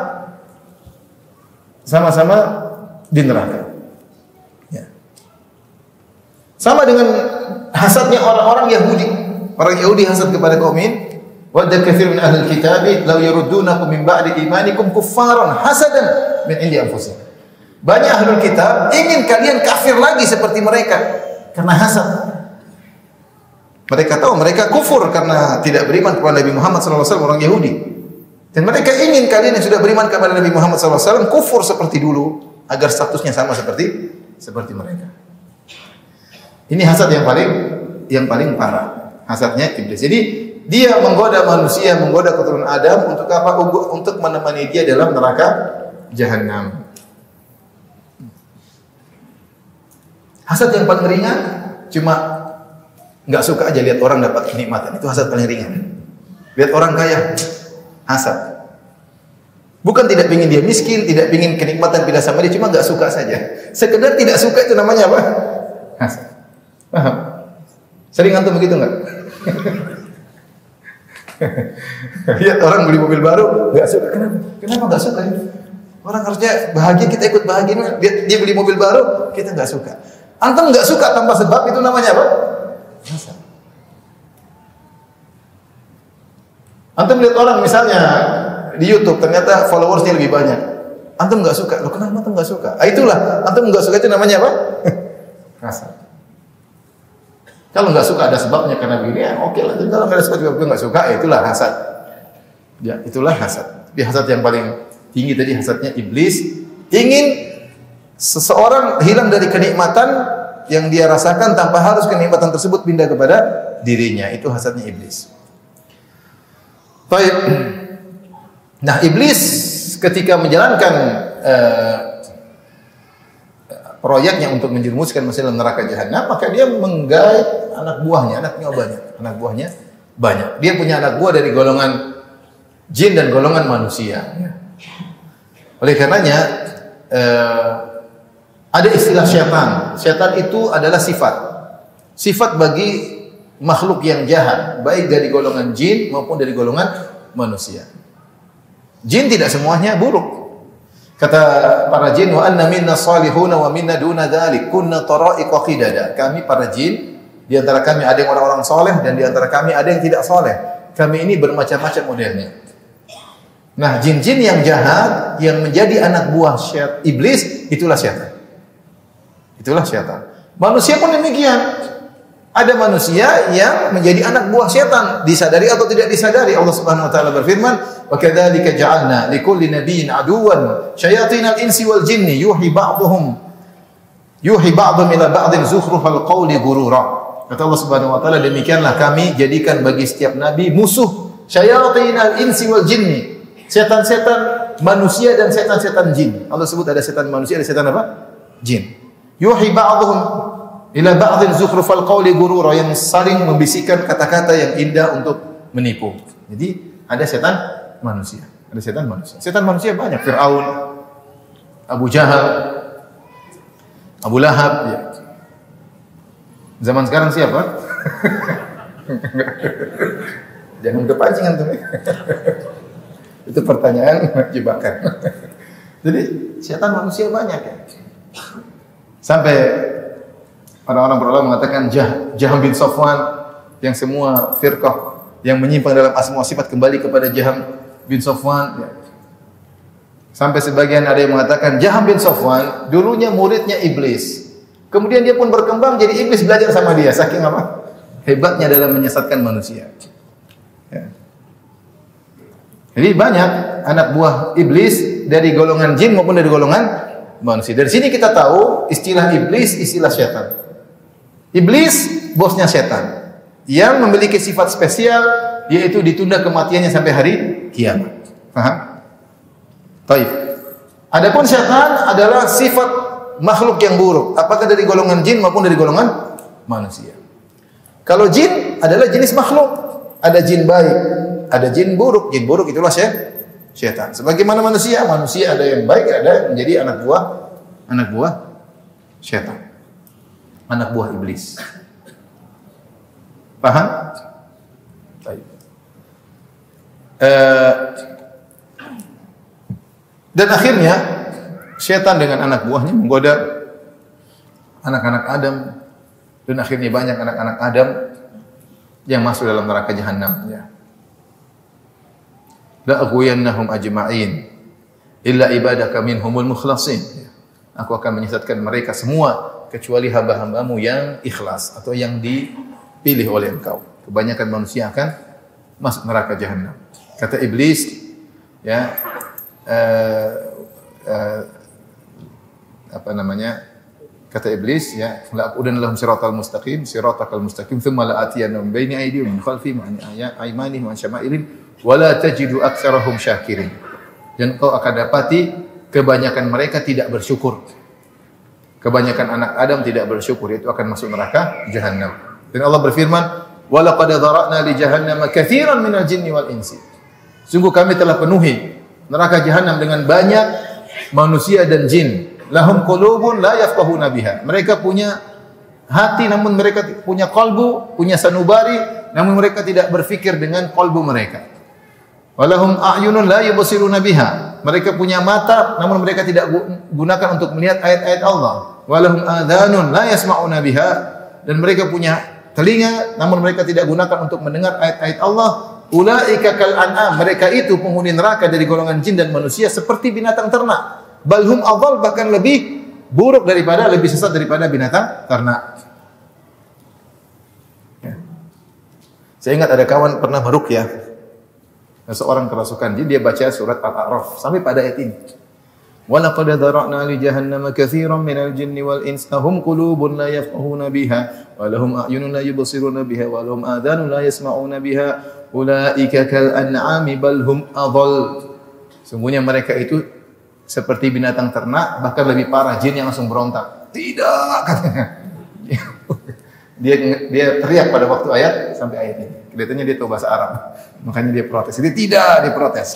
di neraka. Ya. Sama dengan hasadnya orang-orang Yahudi. Orang Yahudi hasad kepada kaum ini. Wadda katsir min ahli kitab law yuruddunakum min ba'di imanikum kuffaran hasadan min indi anfusihim. Banyak ahli kitab ingin kalian kafir lagi seperti mereka karena hasad. Mereka tahu mereka kufur karena tidak beriman kepada Nabi Muhammad SAW, orang Yahudi. Dan mereka ingin kalian yang sudah beriman kepada Nabi Muhammad SAW kufur seperti dulu agar statusnya sama seperti mereka. Ini hasad yang paling parah. Hasadnya iblis. Jadi dia menggoda manusia, menggoda keturunan Adam untuk apa? Untuk menemani dia dalam neraka jahanam. Hasad yang paling ringan cuma enggak suka aja lihat orang dapat kenikmatan. Itu hasad paling ringan. Lihat orang kaya, hasad. Bukan tidak ingin dia miskin, tidak ingin kenikmatan pindah sama dia, cuma enggak suka saja. Sekedar tidak suka itu namanya apa? Hasad. Paham? Sering antum begitu enggak? Lihat orang beli mobil baru, enggak suka. Kenapa enggak suka? Orang harusnya bahagia, kita ikut bahagia. Dia beli mobil baru, kita enggak suka. Antum enggak suka tanpa sebab, itu namanya apa? Hasad. Antum lihat orang misalnya di YouTube ternyata followersnya lebih banyak. Antum enggak suka. Loh, kenapa antum enggak suka? Itulah, antum enggak suka itu namanya apa? Hasad. Kalau enggak suka ada sebabnya karena begini, ya oke lah. Kalau enggak ada sebab juga enggak suka, ya itulah hasad. Ya, itulah hasad. Tapi hasad yang paling tinggi tadi hasadnya iblis, ingin seseorang hilang dari kenikmatan yang dia rasakan tanpa harus kenikmatan tersebut pindah kepada dirinya. Itu hasadnya iblis. Baik. Nah, iblis ketika menjalankan proyeknya untuk menjerumuskan manusia dalam neraka jahanam, maka dia menggait anak buahnya banyak. Dia punya anak buah dari golongan jin dan golongan manusia. Oleh karenanya ada istilah syaitan. Syaitan itu adalah sifat bagi makhluk yang jahat, baik dari golongan jin maupun dari golongan manusia. Jin tidak semuanya buruk. Kata para jin, wa anna minna salihuna wa minna duna dzalik kunna tara'iqa qidada. Kami para jin, di antara kami ada yang orang-orang soleh dan di antara kami ada yang tidak soleh. Kami ini bermacam-macam modelnya. Nah, jin-jin yang jahat yang menjadi anak buah iblis, itulah syaitan. Itulah syaitan. Manusia pun demikian. Ada manusia yang menjadi anak buah syaitan, disadari atau tidak disadari. Allah Subhanahu wa taala berfirman, "Wa kadzalika ja'alna likulli nabiyyin aduwwan syayatinal insi wal jinni yuhi ba'dhum ila ba'dhin zukhrufal qawli ghurura." Kata Allah Subhanahu wa taala, demikianlah kami jadikan bagi setiap nabi musuh syayatinal insi wal jinni. Setan-setan manusia dan setan-setan jin. Allah sebut ada setan manusia, ada setan apa? Jin. Yuhi ba'dhum ila ba'dhin zukhrufal qawli ghurura, yang saling membisikkan kata-kata yang indah untuk menipu. Jadi ada setan manusia, ada setan manusia. Setan manusia banyak, Firaun, Abu Jahal, Abu Lahab, ya. Zaman sekarang siapa? Jangan kepancing antum. Itu pertanyaan jebakan. Jadi setan manusia banyak ya. Sampai orang-orang berulama mengatakan Jaham bin Safwan yang semua firqah yang menyimpang dalam asma wa sifat kembali kepada Jaham bin Safwan ya. Sampai sebagian ada yang mengatakan Jaham bin Safwan dulunya muridnya iblis. Kemudian dia pun berkembang jadi iblis belajar sama dia. Saking apa? Hebatnya dalam menyesatkan manusia. Ya. Jadi banyak anak buah iblis dari golongan jin maupun dari golongan manusia. Dari sini kita tahu istilah iblis, istilah setan. Iblis bosnya setan yang memiliki sifat spesial yaitu ditunda kematiannya sampai hari kiamat. Paham? Baik. Adapun setan adalah sifat makhluk yang buruk, apakah dari golongan jin maupun dari golongan manusia. Kalau jin adalah jenis makhluk, ada jin baik, ada jin buruk. Jin buruk itulah setan. Sebagaimana manusia ada yang baik, ada yang menjadi anak buah setan. Anak buah iblis. Paham? Baik. Dan akhirnya setan dengan anak buahnya menggoda anak-anak Adam dan akhirnya banyak anak-anak Adam yang masuk dalam neraka jahanam ya. La aghwiyannahum ajma'in illa ibadaka minhumul mukhlasin. Aku akan menyesatkan mereka semua kecuali hamba-hambamu yang ikhlas atau yang dipilih oleh engkau. Kebanyakan manusia akan masuk neraka jahanam. Kata iblis ya kata iblis ya la aqudanna lahum siratal mustaqim thumma la atiyannahum baini aydihim min khalfihim an aymanihim an syama'ilihim wa la tajidu aktsarahum syakirin. Dan kau akan dapati kebanyakan mereka tidak bersyukur. Kebanyakan anak Adam tidak bersyukur, itu akan masuk neraka jahanam. Dan Allah berfirman wa laqad dhara'na li jahannama katsiran minal jinni wal insi. Sungguh kami telah penuhi neraka jahanam dengan banyak manusia dan jin. Lahum qulubun la yafqahuna biha. Mereka punya hati namun mereka punya qalbu, punya sanubari namun mereka tidak berfikir dengan qalbu mereka. Walahum a'yunun la yubsiruna biha. Mereka punya mata namun mereka tidak gunakan untuk melihat ayat-ayat Allah. Walahum adhanun la yasma'una biha. Dan mereka punya telinga namun mereka tidak gunakan untuk mendengar ayat-ayat Allah. Ulaika kal an'am, mereka itu penghuni neraka dari golongan jin dan manusia seperti binatang ternak. Balhum adhal, bahkan lebih buruk daripada, lebih sesat daripada binatang ternak. Ya. Saya ingat ada kawan pernah meruqyah. Seorang kerasukan jin, dia baca surat Al-A'raf sampai pada ayat ini. Wa laqad dhara'na li jahannama katsiran minal jinni wal insi lahum qulubun la yafqahuna biha wa lahum a'yunun la yubsiruna biha wa lahum adhanun la yasma'una biha. Ulaika kal an'ami bal hum adhal. Sungguhnya mereka itu seperti binatang ternak, bahkan lebih parah, jin yang langsung berontak. Tidak, katanya. Dia teriak pada waktu ayat sampai ayat ini. Kelihatannya dia tahu bahasa Arab. Makanya dia protes. Dia tidak, dia protes.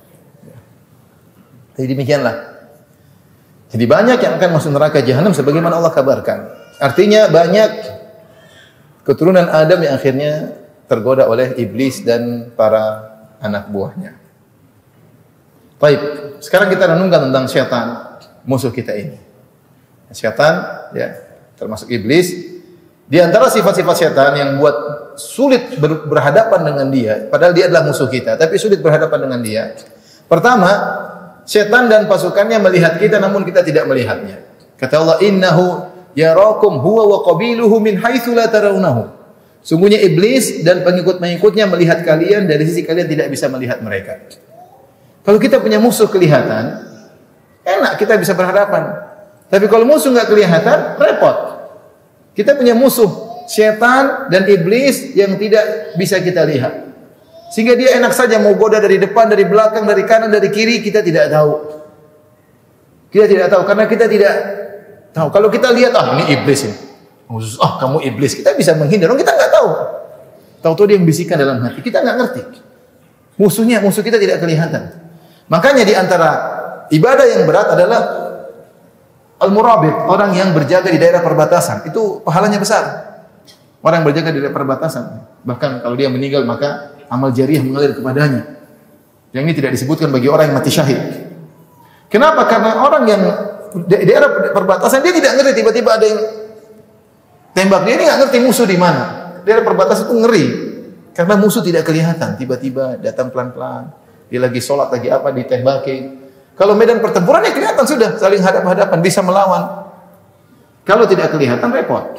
Jadi demikianlah. Jadi banyak yang akan masuk neraka jahanam sebagaimana Allah kabarkan. Artinya banyak keturunan Adam yang akhirnya tergoda oleh iblis dan para anak buahnya. Baik, sekarang kita renungkan tentang syaitan, musuh kita ini. Syaitan ya, termasuk iblis. Di antara sifat-sifat syaitan yang buat sulit berhadapan dengan dia, padahal dia adalah musuh kita, tapi sulit berhadapan dengan dia. Pertama, syaitan dan pasukannya melihat kita namun kita tidak melihatnya. Kata Allah, "Innahu yarakum huwa wa qabiluhu min haitsu la tarawnahum." Sungguhnya iblis dan pengikut-pengikutnya melihat kalian dari sisi kalian tidak bisa melihat mereka. Kalau kita punya musuh kelihatan, enak kita bisa berhadapan. Tapi kalau musuh enggak kelihatan, repot. Kita punya musuh setan dan iblis yang tidak bisa kita lihat. Sehingga dia enak saja mau goda dari depan, dari belakang, dari kanan, dari kiri, kita tidak tahu. Kita tidak tahu karena kita tidak tahu. Kalau kita lihat, ini iblis ini. Kamu iblis. Kita bisa menghindar. Kita enggak tahu. Tahu-tahu dia yang bisikan dalam hati. Kita enggak ngerti. Musuh kita tidak kelihatan. Makanya di antara ibadah yang berat adalah al-murabit, orang yang berjaga di daerah perbatasan. Itu pahalanya besar. Orang yang berjaga di daerah perbatasan. Bahkan kalau dia meninggal maka amal jariah mengalir kepadanya. Yang ini tidak disebutkan bagi orang yang mati syahid. Kenapa? Karena orang yang di daerah perbatasan dia tidak ngerti, tiba-tiba ada yang tembak dia, ini nggak ngerti musuh di mana. Daerah perbatasan itu ngeri karena musuh tidak kelihatan, tiba-tiba datang pelan-pelan. Dia lagi sholat lagi apa ditembaki. Kalau medan pertempuran ya kelihatan sudah saling hadap-hadapan bisa melawan. Kalau tidak kelihatan repot.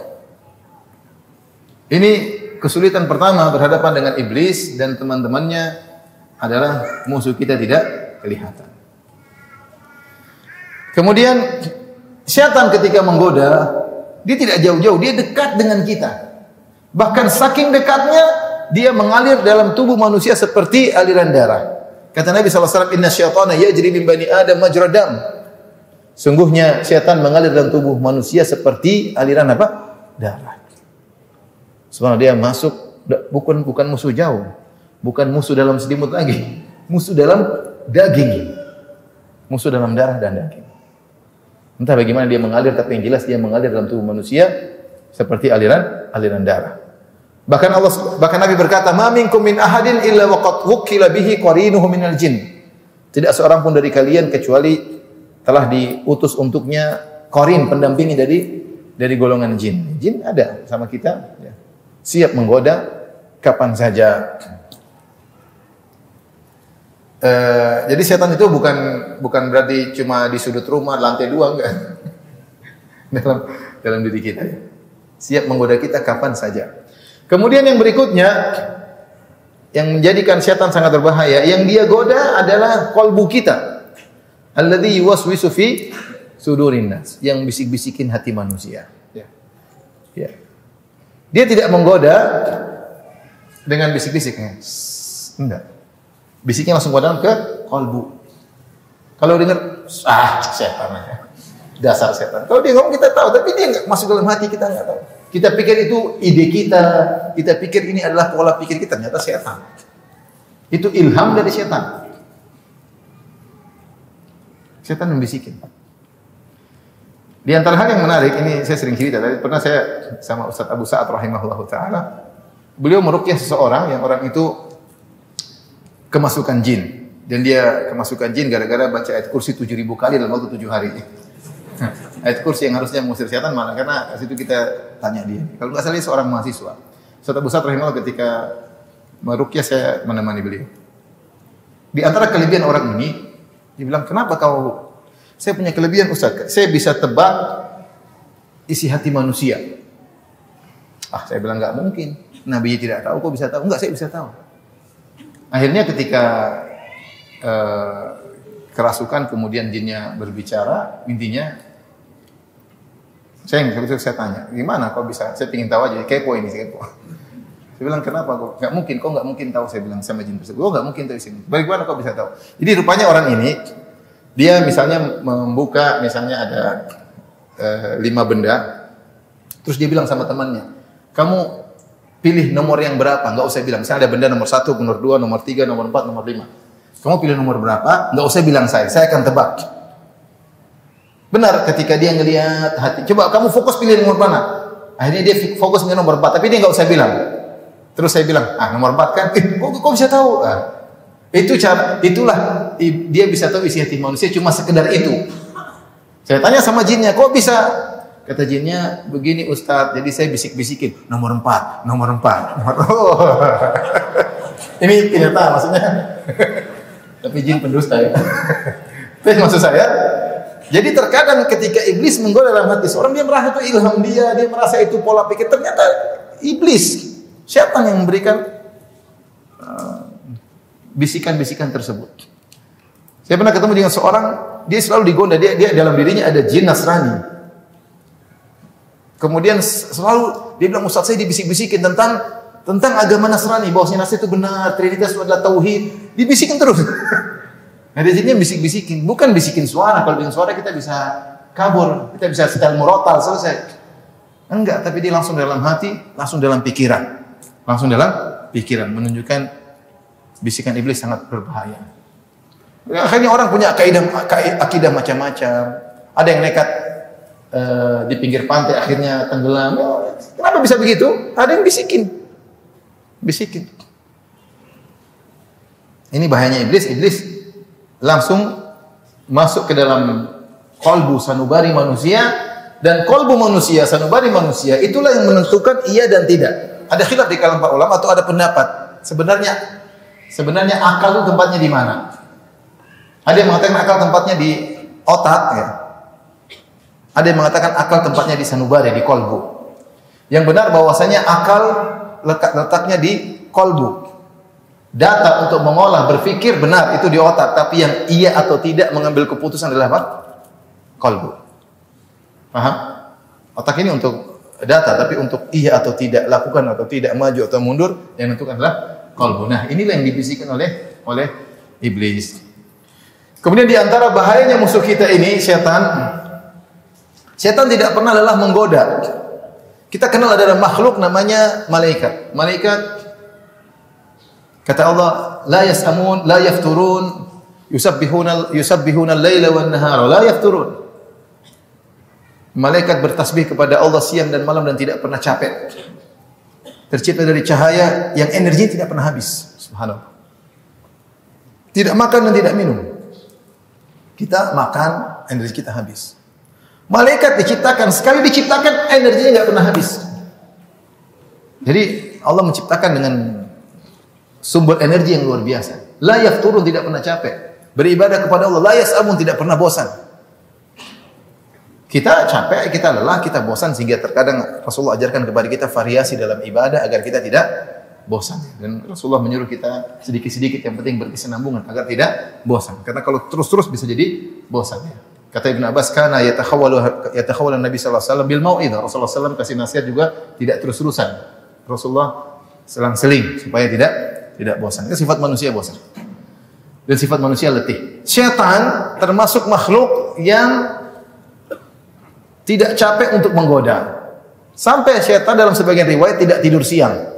Ini kesulitan pertama berhadapan dengan iblis dan teman-temannya adalah musuh kita tidak kelihatan. Kemudian syaitan ketika menggoda, dia tidak jauh-jauh, dia dekat dengan kita. Bahkan saking dekatnya, dia mengalir dalam tubuh manusia seperti aliran darah. Kata Nabi SAW, "Inna syaitana yajri min bani Adam majra dam." Sungguhnya syaitan mengalir dalam tubuh manusia seperti aliran apa? Darah. Subhanallah, dia masuk bukan musuh jauh, bukan musuh dalam selimut lagi, musuh dalam daging, musuh dalam darah dan daging. Entah bagaimana dia mengalir, tapi yang jelas dia mengalir dalam tubuh manusia seperti aliran darah. Bahkan Nabi berkata, "Ma minkum min ahadin illa waqad wukkila bihi qarinuhu minal jin." Tidak seorang pun dari kalian kecuali telah diutus untuknya qarin, pendampingi dari golongan jin. Jin ada sama kita, ya. Siap menggoda kapan saja. Jadi setan itu bukan berarti cuma di sudut rumah lantai 2, enggak. dalam diri kita. Siap menggoda kita kapan saja. Kemudian yang berikutnya yang menjadikan setan sangat berbahaya, yang dia goda adalah qalbu kita. Alladzi yuwaswisu fi sudurin nas, yang bisik-bisikin hati manusia. Ya. Ya. Dia tidak menggoda dengan bisik-bisiknya. Enggak. Bisiknya langsung godaan ke qalbu. Kalau dengar setan aja. Dasar setan. Kalau dia ngomong kita tahu, tapi dia enggak masuk dalam hati, kita enggak tahu. Kita pikir itu ide kita pikir ini adalah pola pikir kita, ternyata setan. Itu ilham dari setan. Setan membisikin. Di antara hal yang menarik, ini saya sering cerita, tadi pernah saya sama Ustaz Abu Sa'ad rahimahullahu taala. Beliau meruqyah seseorang yang orang itu kemasukan jin, dan dia kemasukan jin gara-gara baca ayat kursi 7.000 kali dalam waktu 7 hari. Ayat kursi yang harusnya mengusir setan, malah karena situ kita tanya dia. Kalau nggak salah dia seorang mahasiswa. Ustaz Abu Sa'ad rahimahullah ketika meruqyah saya menemani beliau. Di antara kelebihan orang ini, dia bilang, "Kenapa kau?" Saya punya kelebihan Ustaz, saya bisa tebak isi hati manusia. Saya bilang nggak mungkin. Nabi tidak tahu, kok bisa tahu? Enggak, saya bisa tahu. Akhirnya ketika kerasukan kemudian jinnya berbicara, intinya saya tanya, gimana kok bisa? Saya ingin tahu aja, kepo ini, kepo. Saya bilang, kenapa kok? Nggak mungkin, kok nggak mungkin tahu? Saya bilang sama jin tersebut, nggak mungkin tahu sini. Bagaimana kok bisa tahu? Jadi rupanya orang ini, dia misalnya membuka, misalnya ada 5 benda, terus dia bilang sama temannya, kamu pilih nomor yang berapa? Nggak usah bilang, misalnya ada benda nomor 1, nomor 2, nomor 3, nomor 4, nomor 5. Kamu pilih nomor berapa? Nggak usah bilang saya akan tebak. Benar, ketika dia ngelihat hati, coba kamu fokus pilih nomor mana? Akhirnya dia fokus dengan nomor 4, tapi dia nggak usah bilang. Terus saya bilang, nomor 4 kan? Kok bisa tahu? Itulah dia bisa tahu isi hati manusia cuma sekedar itu. Saya tanya sama jinnya, kok bisa? Kata jinnya, begini Ustadz, jadi saya bisik-bisikin, nomor 4. Ini kenyataan maksudnya. Tapi jin pendusta ya. Tapi maksud saya, jadi terkadang ketika iblis menggoda dalam hati seorang, dia merasa itu ilham dia merasa itu pola pikir, ternyata iblis, syaitan yang memberikan bisikan-bisikan tersebut. Saya pernah ketemu dengan seorang, dia selalu digoda, dia dalam dirinya ada jin Nasrani. Kemudian selalu dia bilang, Ustaz, saya dibisik-bisikin tentang agama Nasrani, bahwasanya Nasrani itu benar, Trinitas itu adalah tauhid, dibisikin terus. Ada jinnya bisik-bisikin, bukan bisikin suara. Kalau bikin suara kita bisa kabur, kita bisa setel murotal, selesai. Enggak, tapi dia langsung dalam hati, langsung dalam pikiran, menunjukkan bisikan iblis sangat berbahaya. Akhirnya orang punya akidah macam-macam. Ada yang nekat di pinggir pantai akhirnya tenggelam. Kenapa bisa begitu? Ada yang bisikin. Ini bahayanya iblis. Iblis langsung masuk ke dalam qalbu sanubari manusia, dan qalbu manusia, sanubari manusia itulah yang menentukan iya dan tidak. Ada khilaf di kalangan para ulama atau ada pendapat. Sebenarnya akal itu tempatnya di mana? Ada yang mengatakan akal tempatnya di otak, ya. Ada yang mengatakan akal tempatnya di sanubari, di qalbu. Yang benar bahwasanya akal letaknya di qalbu. Data untuk mengolah, berpikir benar itu di otak, tapi yang iya atau tidak mengambil keputusan adalah apa? Qalbu. Paham? Otak ini untuk data, tapi untuk iya atau tidak, lakukan atau tidak, maju atau mundur, yang menentukan adalah qalbu. Nah, inilah yang dibisikkan oleh iblis. Kemudian di antara bahayanya musuh kita ini setan. Setan tidak pernah lelah menggoda. Kita kenal ada makhluk namanya malaikat. Malaikat kata Allah, la yasamun, la yafturun, yusabbihuna al-laila wan nahara, la yafturun. Malaikat bertasbih kepada Allah siang dan malam dan tidak pernah capek. Tercipta dari cahaya yang energinya tidak pernah habis. Subhanallah. Tidak makan dan tidak minum. Kita makan, energi kita habis. Malaikat diciptakan, sekali diciptakan energinya nggak pernah habis. Jadi Allah menciptakan dengan sumber energi yang luar biasa. La yafturun, tidak pernah capek. Beribadah kepada Allah, la yasamun, tidak pernah bosan. Kita capek, kita lelah, kita bosan, sehingga terkadang Rasulullah ajarkan kepada kita variasi dalam ibadah agar kita tidak bosan. Dan Rasulullah menyuruh kita sedikit-sedikit, yang penting berkesinambungan agar tidak bosan. Karena kalau terus-terus bisa jadi bosan. Kata Ibn Abbas, kana yatakhawwalu Nabi sallallahu alaihi wasallam bil mau'izah. Rasulullah SAW kasih nasihat juga tidak terus-terusan. Rasulullah selang-seling supaya tidak bosan. Itu sifat manusia bosan. Dan sifat manusia letih. Syaitan termasuk makhluk yang tidak capek untuk menggoda. Sampai syaitan dalam sebagian riwayat tidak tidur siang.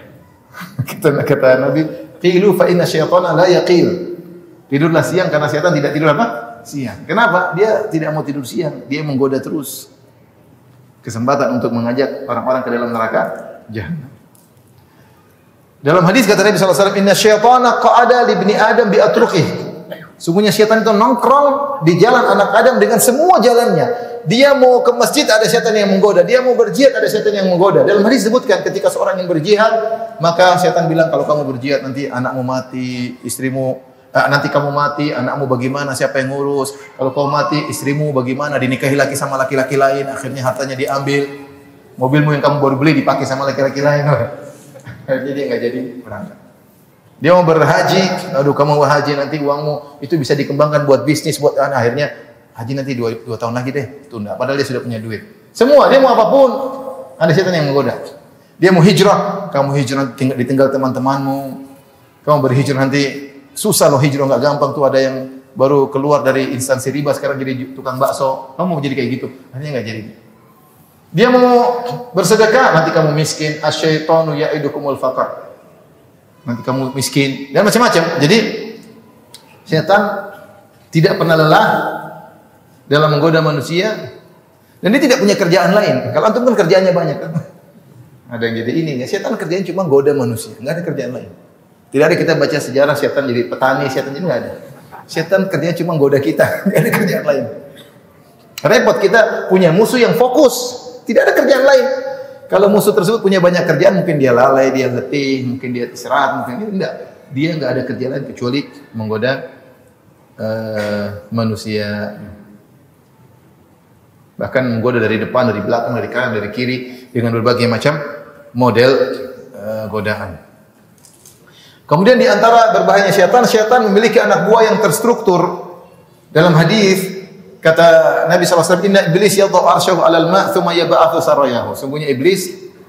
Kata Nabi, qilu fa inna syaitana la yaqil. Tidurlah siang karena syaitan tidak tidur apa? Siang. Kenapa? Dia tidak mau tidur siang, dia menggoda terus. Kesempatan untuk mengajak orang-orang ke dalam neraka jahanam. Dalam hadis kata Nabi sallallahu alaihi wasallam, "Inna syaitana qa'ada li ibni Adam bi atruqih." Sungguhnya syaitan itu nongkrong di jalan anak Adam dengan semua jalannya. Dia mau ke masjid, ada syaitan yang menggoda. Dia mau berjihad, ada syaitan yang menggoda. Dalam hadis disebutkan ketika seorang yang berjihad, maka syaitan bilang, kalau kamu berjihad nanti anakmu mati, istrimu nanti kamu mati, anakmu bagaimana, siapa yang ngurus? Kalau kau mati, istrimu bagaimana? Dinikahi laki sama laki-laki lain, akhirnya hartanya diambil. Mobilmu yang kamu baru beli dipakai sama laki-laki lain. Akhirnya dia enggak jadi berangkat. Dia mau berhaji, aduh kamu mau haji nanti uangmu itu bisa dikembangkan buat bisnis, buat anak. Akhirnya haji nanti 2 tahun lagi deh, tunda. Padahal dia sudah punya duit. Semua, dia mau apapun, ada setan yang menggoda. Dia mau hijrah, kamu hijrah ditinggal teman-temanmu. Kamu berhijrah nanti susah loh, hijrah enggak gampang tuh, ada yang baru keluar dari instansi riba sekarang jadi tukang bakso. Kamu mau jadi kayak gitu, akhirnya enggak jadi. Dia mau bersedekah, nanti kamu miskin. Asyaitonu ya'idukumul faqr. Nanti kamu miskin dan macam-macam. Jadi setan tidak pernah lelah dalam menggoda manusia, dan dia tidak punya kerjaan lain. Kalau antum kan kerjaannya banyak kan. Ada yang jadi ini, ya setan kerjanya cuma goda manusia, enggak ada kerjaan lain. Tidak ada kita baca sejarah setan jadi petani, setan jadi enggak ada. Setan kerjanya cuma goda kita, enggak ada kerjaan lain. Repot, kita punya musuh yang fokus, tidak ada kerjaan lain. Kalau musuh tersebut punya banyak kerjaan, mungkin dia lalai, dia letih, mungkin dia istirahat, mungkin ini enggak. Dia enggak ada kerjaan lain kecuali menggoda manusia. Bahkan menggoda dari depan, dari belakang, dari kanan, dari kiri dengan berbagai macam model godaan. Kemudian di antara berbahayanya syaitan memiliki anak buah yang terstruktur. Dalam hadis kata Nabi SAW, inna iblis yadha'u arsyahu 'alal ma' thumma yab'athu sarayahu. Sungguhnya iblis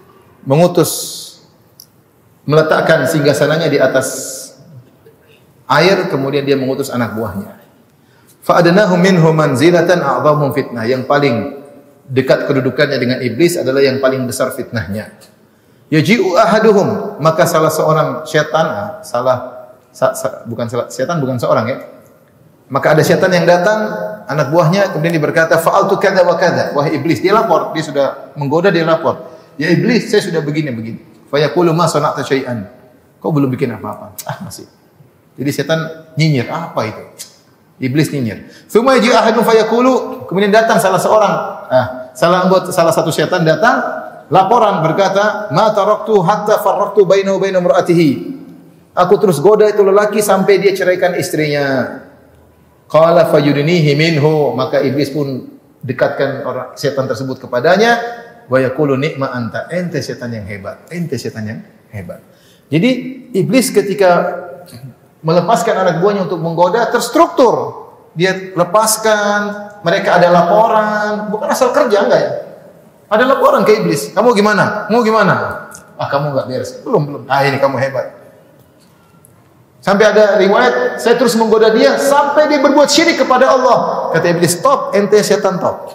meletakkan singgasananya di atas air, kemudian dia mengutus anak buahnya. Fa adnahu minhum manzilatan a'dhamuhum fitnah. Yang paling dekat kedudukannya dengan iblis adalah yang paling besar fitnahnya. Yaji'u ahaduhum, maka salah seorang syaitan, setan bukan seorang ya. Maka ada syaitan yang datang, anak buahnya, kemudian dia berkata, fa'altu kadza wa kadza. Wahai iblis, dia lapor, dia sudah menggoda, dia lapor. Ya iblis, saya sudah begini. Fa yaqulu ma sana'ta syai'an. Kau belum bikin apa-apa. Masih. Jadi setan nyinyir, apa itu? Iblis nyinyir. Tsumma yaji ahadun fayaqulu, kemudian datang salah seorang, salah satu setan datang laporan berkata, "Ma taraktu hatta farraqtu bainahu wa baina imra'atihi." Aku terus goda itu lelaki sampai dia ceraikan istrinya. Qala fayudnihi minhu, maka iblis pun dekatkan orang setan tersebut kepadanya, wa yaqulu ni'ma anta, ente setan yang hebat, ente setan yang hebat. Jadi iblis ketika melepaskan anak buahnya untuk menggoda terstruktur. Dia lepaskan, mereka ada laporan, bukan asal kerja enggak ya. Ada laporan ke iblis. Kamu gimana? Mau gimana? Kamu enggak beres. Belum. Ini kamu hebat. Sampai ada riwayat, saya terus menggoda dia sampai dia berbuat syirik kepada Allah. Kata iblis, "Stop, ente setan top."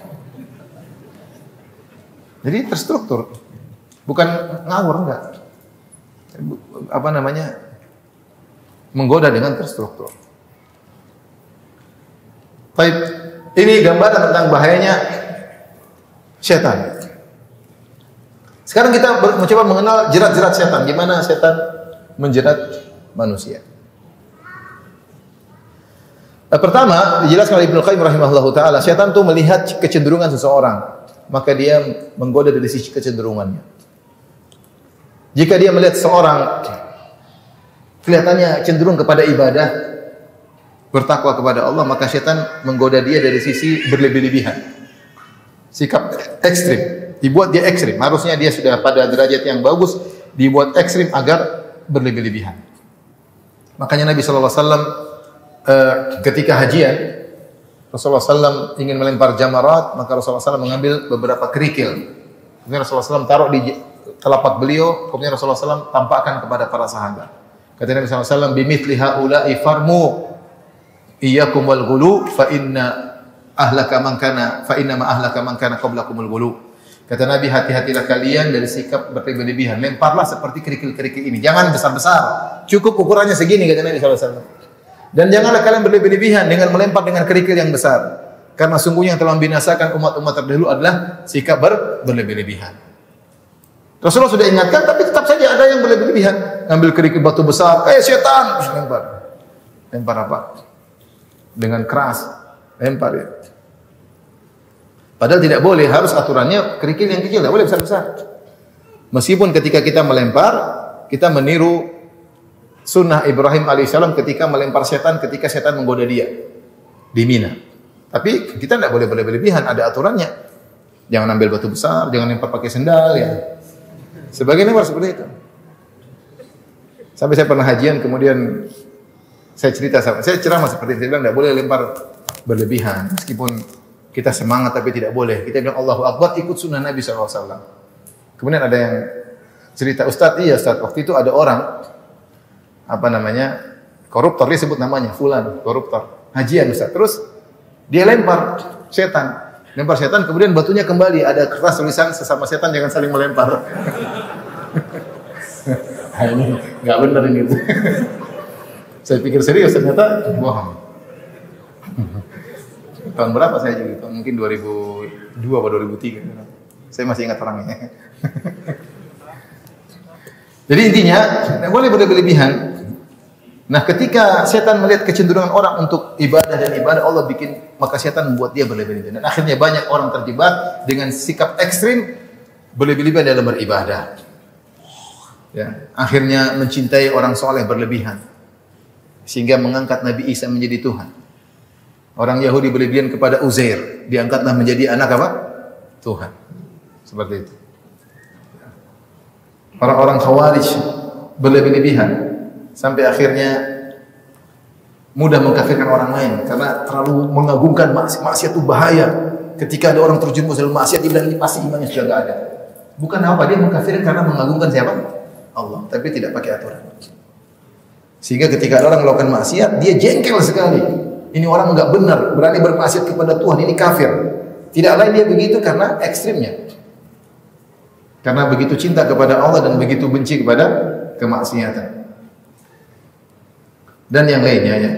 Jadi terstruktur. Bukan ngawur enggak. Menggoda dengan terstruktur. Baik, ini gambaran tentang bahayanya setan. Sekarang kita mencoba mengenal jerat-jerat setan. Gimana setan menjerat manusia? Pertama, dijelaskan oleh Ibnu Qayyim rahimahullahu taala, setan itu melihat kecenderungan seseorang, maka dia menggoda dari sisi kecenderungannya. Jika dia melihat seorang kelihatannya cenderung kepada ibadah, bertakwa kepada Allah, maka setan menggoda dia dari sisi berlebih-lebihan. Sikap ekstrim, dibuat dia ekstrim. Harusnya dia sudah pada derajat yang bagus, dibuat ekstrim agar berlebih-lebihan. Makanya Nabi sallallahu alaihi wasallam ketika hajian, Rasulullah SAW ingin melempar jamarat, maka Rasulullah SAW mengambil beberapa kerikil. Kemudian Rasulullah SAW taruh di telapak beliau, kemudian Rasulullah SAW tampakkan kepada para sahabat. Kata Nabi SAW, "Bimithli haula'i farmu iyyakum wal ghulu fa inna ma ahlaka man kana qablakumul ghulu." Kata Nabi, hati-hatilah kalian dari sikap berlebih-lebihan. Lemparlah seperti kerikil-kerikil ini. Jangan besar-besar. Cukup ukurannya segini, kata Nabi SAW. Dan janganlah kalian berlebih-lebihan dengan melempar dengan kerikil yang besar. Karena sungguhnya yang telah membinasakan umat-umat terdahulu adalah sikap berlebih-lebihan. Rasulullah sudah ingatkan, tapi tetap saja ada yang berlebih-lebihan. Ngambil kerikil batu besar, setan, terus lempar. Lempar apa? Dengan keras. Lempar ya. Padahal tidak boleh, harus aturannya kerikil yang kecil, tidak boleh besar-besar. Meskipun ketika kita melempar, kita meniru sunnah Ibrahim alaihissalam ketika melempar setan, ketika setan menggoda dia di Mina. Tapi kita tidak boleh berlebihan, ada aturannya. Jangan ambil batu besar, jangan lempar pakai sendal ya. Sebagian lempar seperti itu. Sampai saya pernah hajian, kemudian saya ceramah seperti itu, saya bilang tidak boleh lempar berlebihan. Meskipun kita semangat tapi tidak boleh. Kita bilang Allahu Akbar, ikut sunnah Nabi SAW. Kemudian ada yang cerita, Ustaz, waktu itu ada orang koruptor, dia sebut namanya fulan, koruptor. Hajian Ustaz. Terus dia lempar setan, kemudian batunya kembali, ada kertas tulisan sesama setan jangan saling melempar. Ini enggak benar ini. Saya pikir serius, ternyata bohong. Tahun berapa saya juga? Mungkin 2002 atau 2003. Saya masih ingat orangnya. Jadi intinya, tidak boleh berlebihan. Nah, ketika setan melihat kecenderungan orang untuk ibadah dan ibadah Allah maka setan membuat dia berlebihan. Dan akhirnya banyak orang terjebak dengan sikap ekstrim berlebihan dalam beribadah. Ya, akhirnya mencintai orang soleh berlebihan. Sehingga mengangkat Nabi Isa menjadi Tuhan. Orang Yahudi berlebihan kepada Uzair, diangkatlah menjadi anak apa? Tuhan. Seperti itu. Orang-orang Khawarij berlebihan sampai akhirnya mudah mengkafirkan orang lain karena terlalu mengagungkan maksiat itu bahaya. Ketika ada orang terjerumus dalam maksiat, dia bilang ini pasti imannya sudah enggak ada. Bukan apa, dia mengkafirkan karena mengagungkan siapa? Allah, tapi tidak pakai aturan. Sehingga ketika ada orang melakukan maksiat, dia jengkel sekali. Ini orang enggak benar, berani bermaksiat kepada Tuhan, ini kafir. Tidak lain dia begitu karena ekstrimnya. Karena begitu cinta kepada Allah dan begitu benci kepada kemaksiatan. Dan yang lainnya ya.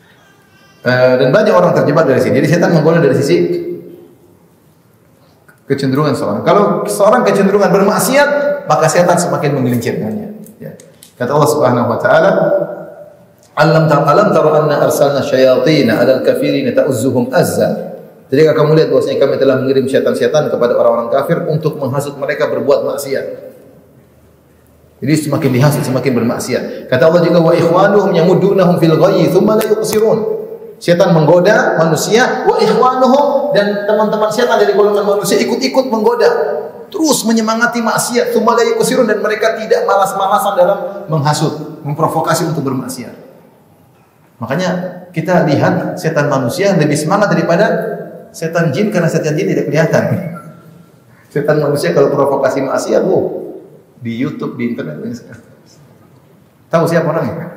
Dan banyak orang terjebak dari sini. Jadi setan menggoda dari sisi kecenderungan seorang. Kalau seorang kecenderungan bermaksiat, maka setan semakin menggelincirkannya. Ya. Kata Allah Subhanahu wa taala, "Alam tara anna arsalna syayatin 'alal kafirin ta'uzzuhum azza." Jadi kamu lihat bahwasanya kami telah mengirim syaitan-syaitan kepada orang-orang kafir untuk menghasut mereka berbuat maksiat. Jadi semakin dihasut semakin bermaksiat. Kata Allah juga, "Wa ikhwanuhum yamuddunahum fil ghayyi tsumma la yuqsirun." Syaitan menggoda manusia, wa ikhwanuhum, dan teman-teman syaitan dari golongan manusia ikut-ikut menggoda, terus menyemangati maksiat, tsumma la yuqsirun, dan mereka tidak malas-malasan dalam menghasut, memprovokasi untuk bermaksiat. Makanya kita lihat setan manusia lebih semangat daripada setan jin, karena setan jin tidak kelihatan. Setan manusia kalau provokasi maksiat, di YouTube, di internet, tahu siapa orangnya?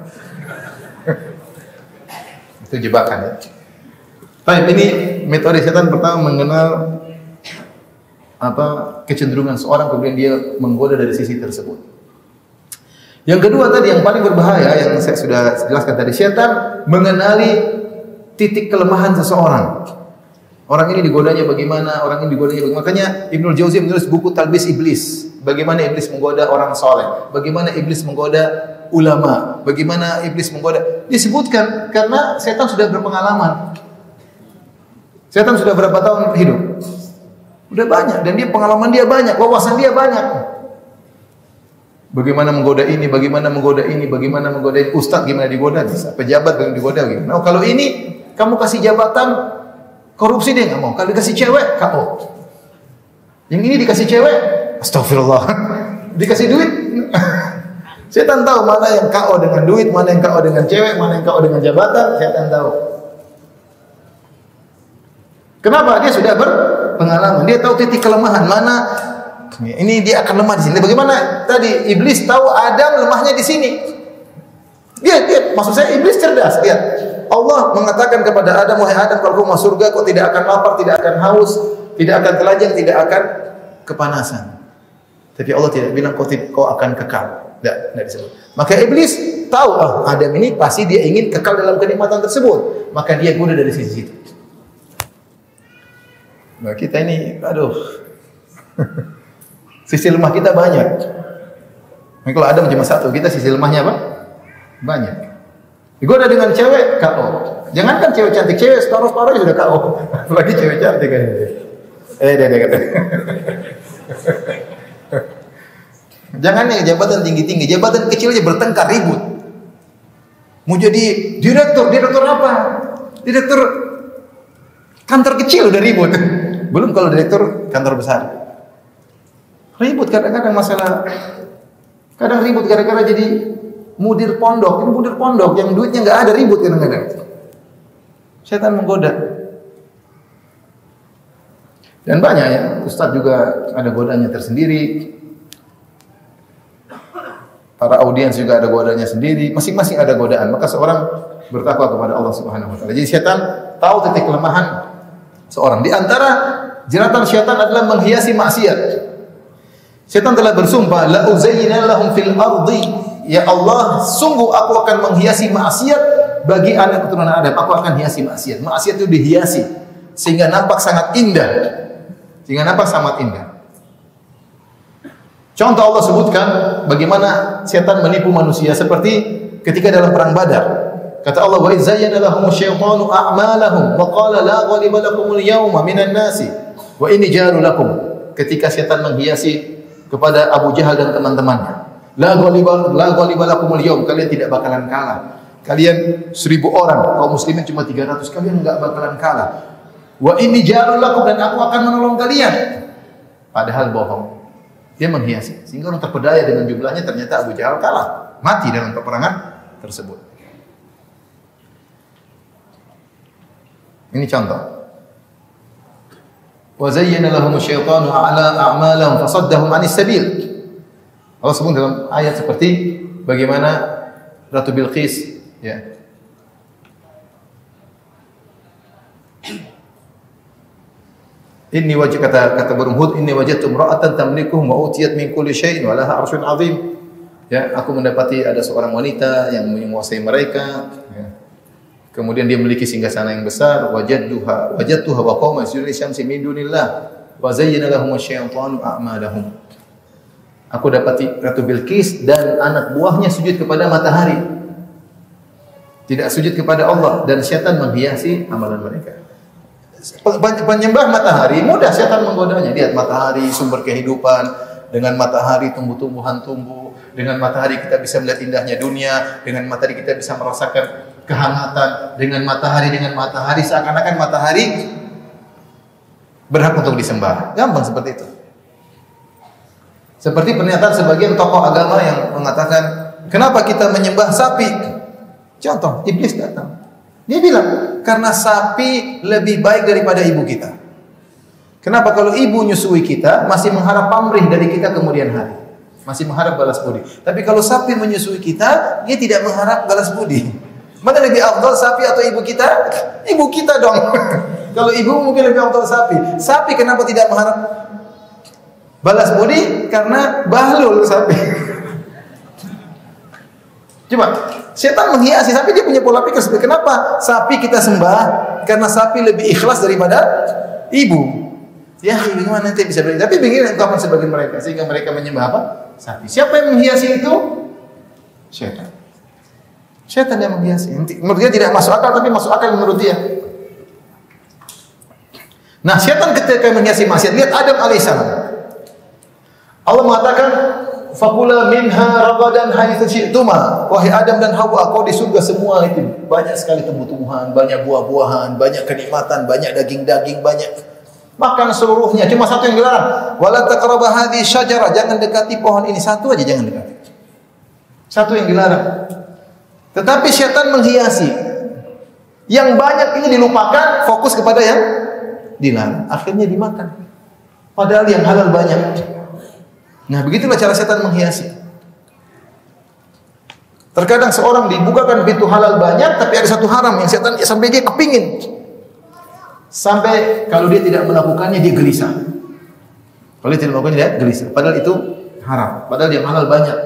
Itu jebakan ya. Baik, ini metode setan pertama, mengenal kecenderungan seorang, kemudian dia menggoda dari sisi tersebut. Yang kedua tadi yang paling berbahaya yang saya sudah jelaskan tadi, setan mengenali titik kelemahan seseorang. Orang ini digodanya bagaimana, orang ini digodanya bagaimana. Makanya Ibnul Jauzi menulis buku Talbis Iblis. Bagaimana iblis menggoda orang soleh, bagaimana iblis menggoda ulama, bagaimana iblis menggoda. Disebutkan karena setan sudah berpengalaman. Setan sudah berapa tahun hidup? Udah banyak, dan dia pengalaman dia banyak, wawasan dia banyak. Bagaimana menggoda ini, bagaimana menggoda ini, bagaimana menggoda ini. Ustaz gimana digoda, pejabat bagaimana digoda. Nah, kalau ini kamu kasih jabatan, korupsi dia nggak mau. Kalau dikasih cewek, KO. Yang ini dikasih cewek, astagfirullah. Dikasih duit, setan tahu mana yang KO dengan duit, mana yang KO dengan cewek, mana yang KO dengan jabatan. Setan tahu. Kenapa? Dia sudah berpengalaman. Dia tahu titik kelemahan mana. Ini dia akan lemah di sini. Bagaimana tadi iblis tahu Adam lemahnya di sini. Dia maksud saya iblis cerdas. Lihat, Allah mengatakan kepada Adam, wahai Adam, kalau kau masuk surga, kau tidak akan lapar, tidak akan haus, tidak akan telanjang, tidak akan kepanasan. Tapi Allah tidak bilang kau akan kekal. Tidak disebut. Maka iblis tahu, Adam ini pasti dia ingin kekal dalam kenikmatan tersebut. Maka dia goda dari sisi itu. Nah, kita ini, sisi lemah kita banyak. Nah, kalau Adam cuma satu, kita sisi lemahnya apa? Banyak. Digoda dengan cewek, KO. Jangankan cewek cantik, cewek separuh-separuhnya sudah KO. Apalagi cewek cantik kan. Jangan nih jabatan tinggi-tinggi, jabatan kecil aja bertengkar, ribut. Mau jadi direktur apa? Direktur kantor kecil udah ribut. Belum kalau direktur kantor besar. Ribut kadang-kadang masalah. Kadang ribut gara-gara jadi mudir pondok. Ini mudir pondok yang duitnya nggak ada, ribut kadang-kadang. Setan menggoda. Dan banyak ya, ustadz juga ada godanya tersendiri. Para audiens juga ada godanya sendiri. Masing-masing ada godaan. Maka seorang bertakwa kepada Allah Subhanahu wa taala. Jadi setan tahu titik kelemahan seorang. Di antara jeratan setan adalah menghiasi maksiat. Setan telah bersumpah, la uzayyina lahum fil ardi. Ya Allah, sungguh aku akan menghiasi maksiat bagi anak keturunan Adam. Aku akan hiasi maksiat. Maksiat itu dihiasi sehingga nampak sangat indah. Contoh Allah sebutkan bagaimana setan menipu manusia seperti ketika dalam perang Badar. Kata Allah, wa izayyana lahumu syaitanu a'malahum wa qala la ghaliba lakumul yawma minan nasi wa inni jaru lakum. Ketika setan menghiasi kepada Abu Jahal dan teman-temannya. La ghaliba lakumul yawm, kalian tidak bakalan kalah. Kalian 1000 orang, kaum muslimin cuma 300, kalian enggak bakalan kalah. Wa inni jaru lakum, dan aku akan menolong kalian. Padahal bohong. Dia menghiasi sehingga orang terpedaya dengan jumlahnya, ternyata Abu Jahal kalah, mati dalam peperangan tersebut. Ini contoh. Wa zayyana lahum asy-syaitanu a'malahum fasaddahum 'anis sabil. Allah sebut dalam ayat seperti bagaimana Ratu Bilqis, ya. Inni kata burung Hud, inni wajadtu imra'atan tamlikuhum wa utiyat min kulli syai'in wa laha 'arsyun 'azim. Ya, aku mendapati ada seorang wanita yang menguasai mereka, ya. Kemudian dia memiliki singgasana yang besar, wajadtuha wa qauma yasjuduna lisyamsi min dunillah wa wa zayyana lahum asy-syaitanu a'malahum. Aku dapati Ratu Bilqis dan anak buahnya sujud kepada matahari. Tidak sujud kepada Allah, dan syaitan menghiasi amalan mereka. Penyembah matahari mudah syaitan menggodanya. Lihat matahari sumber kehidupan. Dengan matahari tumbuh-tumbuhan tumbuh. Dengan matahari kita bisa melihat indahnya dunia. Dengan matahari kita bisa merasakan kehangatan. Dengan matahari seakan-akan matahari berhak untuk disembah. Gampang seperti itu. Seperti pernyataan sebagian tokoh agama yang mengatakan, kenapa kita menyembah sapi? Contoh, iblis datang. Dia bilang, karena sapi lebih baik daripada ibu kita. Kenapa? Kalau ibu nyusui kita, masih mengharap pamrih dari kita kemudian hari. Masih mengharap balas budi. Tapi kalau sapi menyusui kita, dia tidak mengharap balas budi. Mana lebih afdal, sapi atau ibu kita? Ibu kita dong. Kalau ibu mungkin lebih afdal sapi. Sapi kenapa tidak mengharap balas budi? Karena bahlul sapi. Coba, setan menghiasi sapi, dia punya pola pikir seperti kenapa sapi kita sembah? Karena sapi lebih ikhlas daripada ibu. Ya, bagaimana nanti bisa beri? Tapi begini ungkapan sebagian mereka, sehingga mereka menyembah apa? Sapi. Siapa yang menghiasi itu? Setan. Setan yang menghiasi. Menurut dia tidak masuk akal, tapi masuk akal menurut dia. Nah, setan ketika menghiasi maksiat, lihat Adam alaihissalam. Allah mengatakan, "Fakula minha ragadan haitsu syi'tuma." Wahai Adam dan Hawa, kau di surga semua itu banyak sekali tumbuh-tumbuhan, banyak buah-buahan, banyak kenikmatan, banyak daging-daging, banyak. Makan seluruhnya, cuma satu yang dilarang. Wala taqrabu hadhihi syajarah, jangan dekati pohon ini, satu aja jangan dekati. Satu yang dilarang. Tetapi syaitan menghiasi. Yang banyak ini dilupakan, fokus kepada yang dilarang. Akhirnya dimakan. Padahal yang halal banyak. Nah, begitulah cara syaitan menghiasi. Terkadang seorang dibukakan pintu halal banyak, tapi ada satu haram yang syaitan sampai dia kepingin. Sampai kalau dia tidak melakukannya dia gelisah. Kalau dia tidak melakukannya dia gelisah. Padahal itu haram. Padahal dia halal banyak.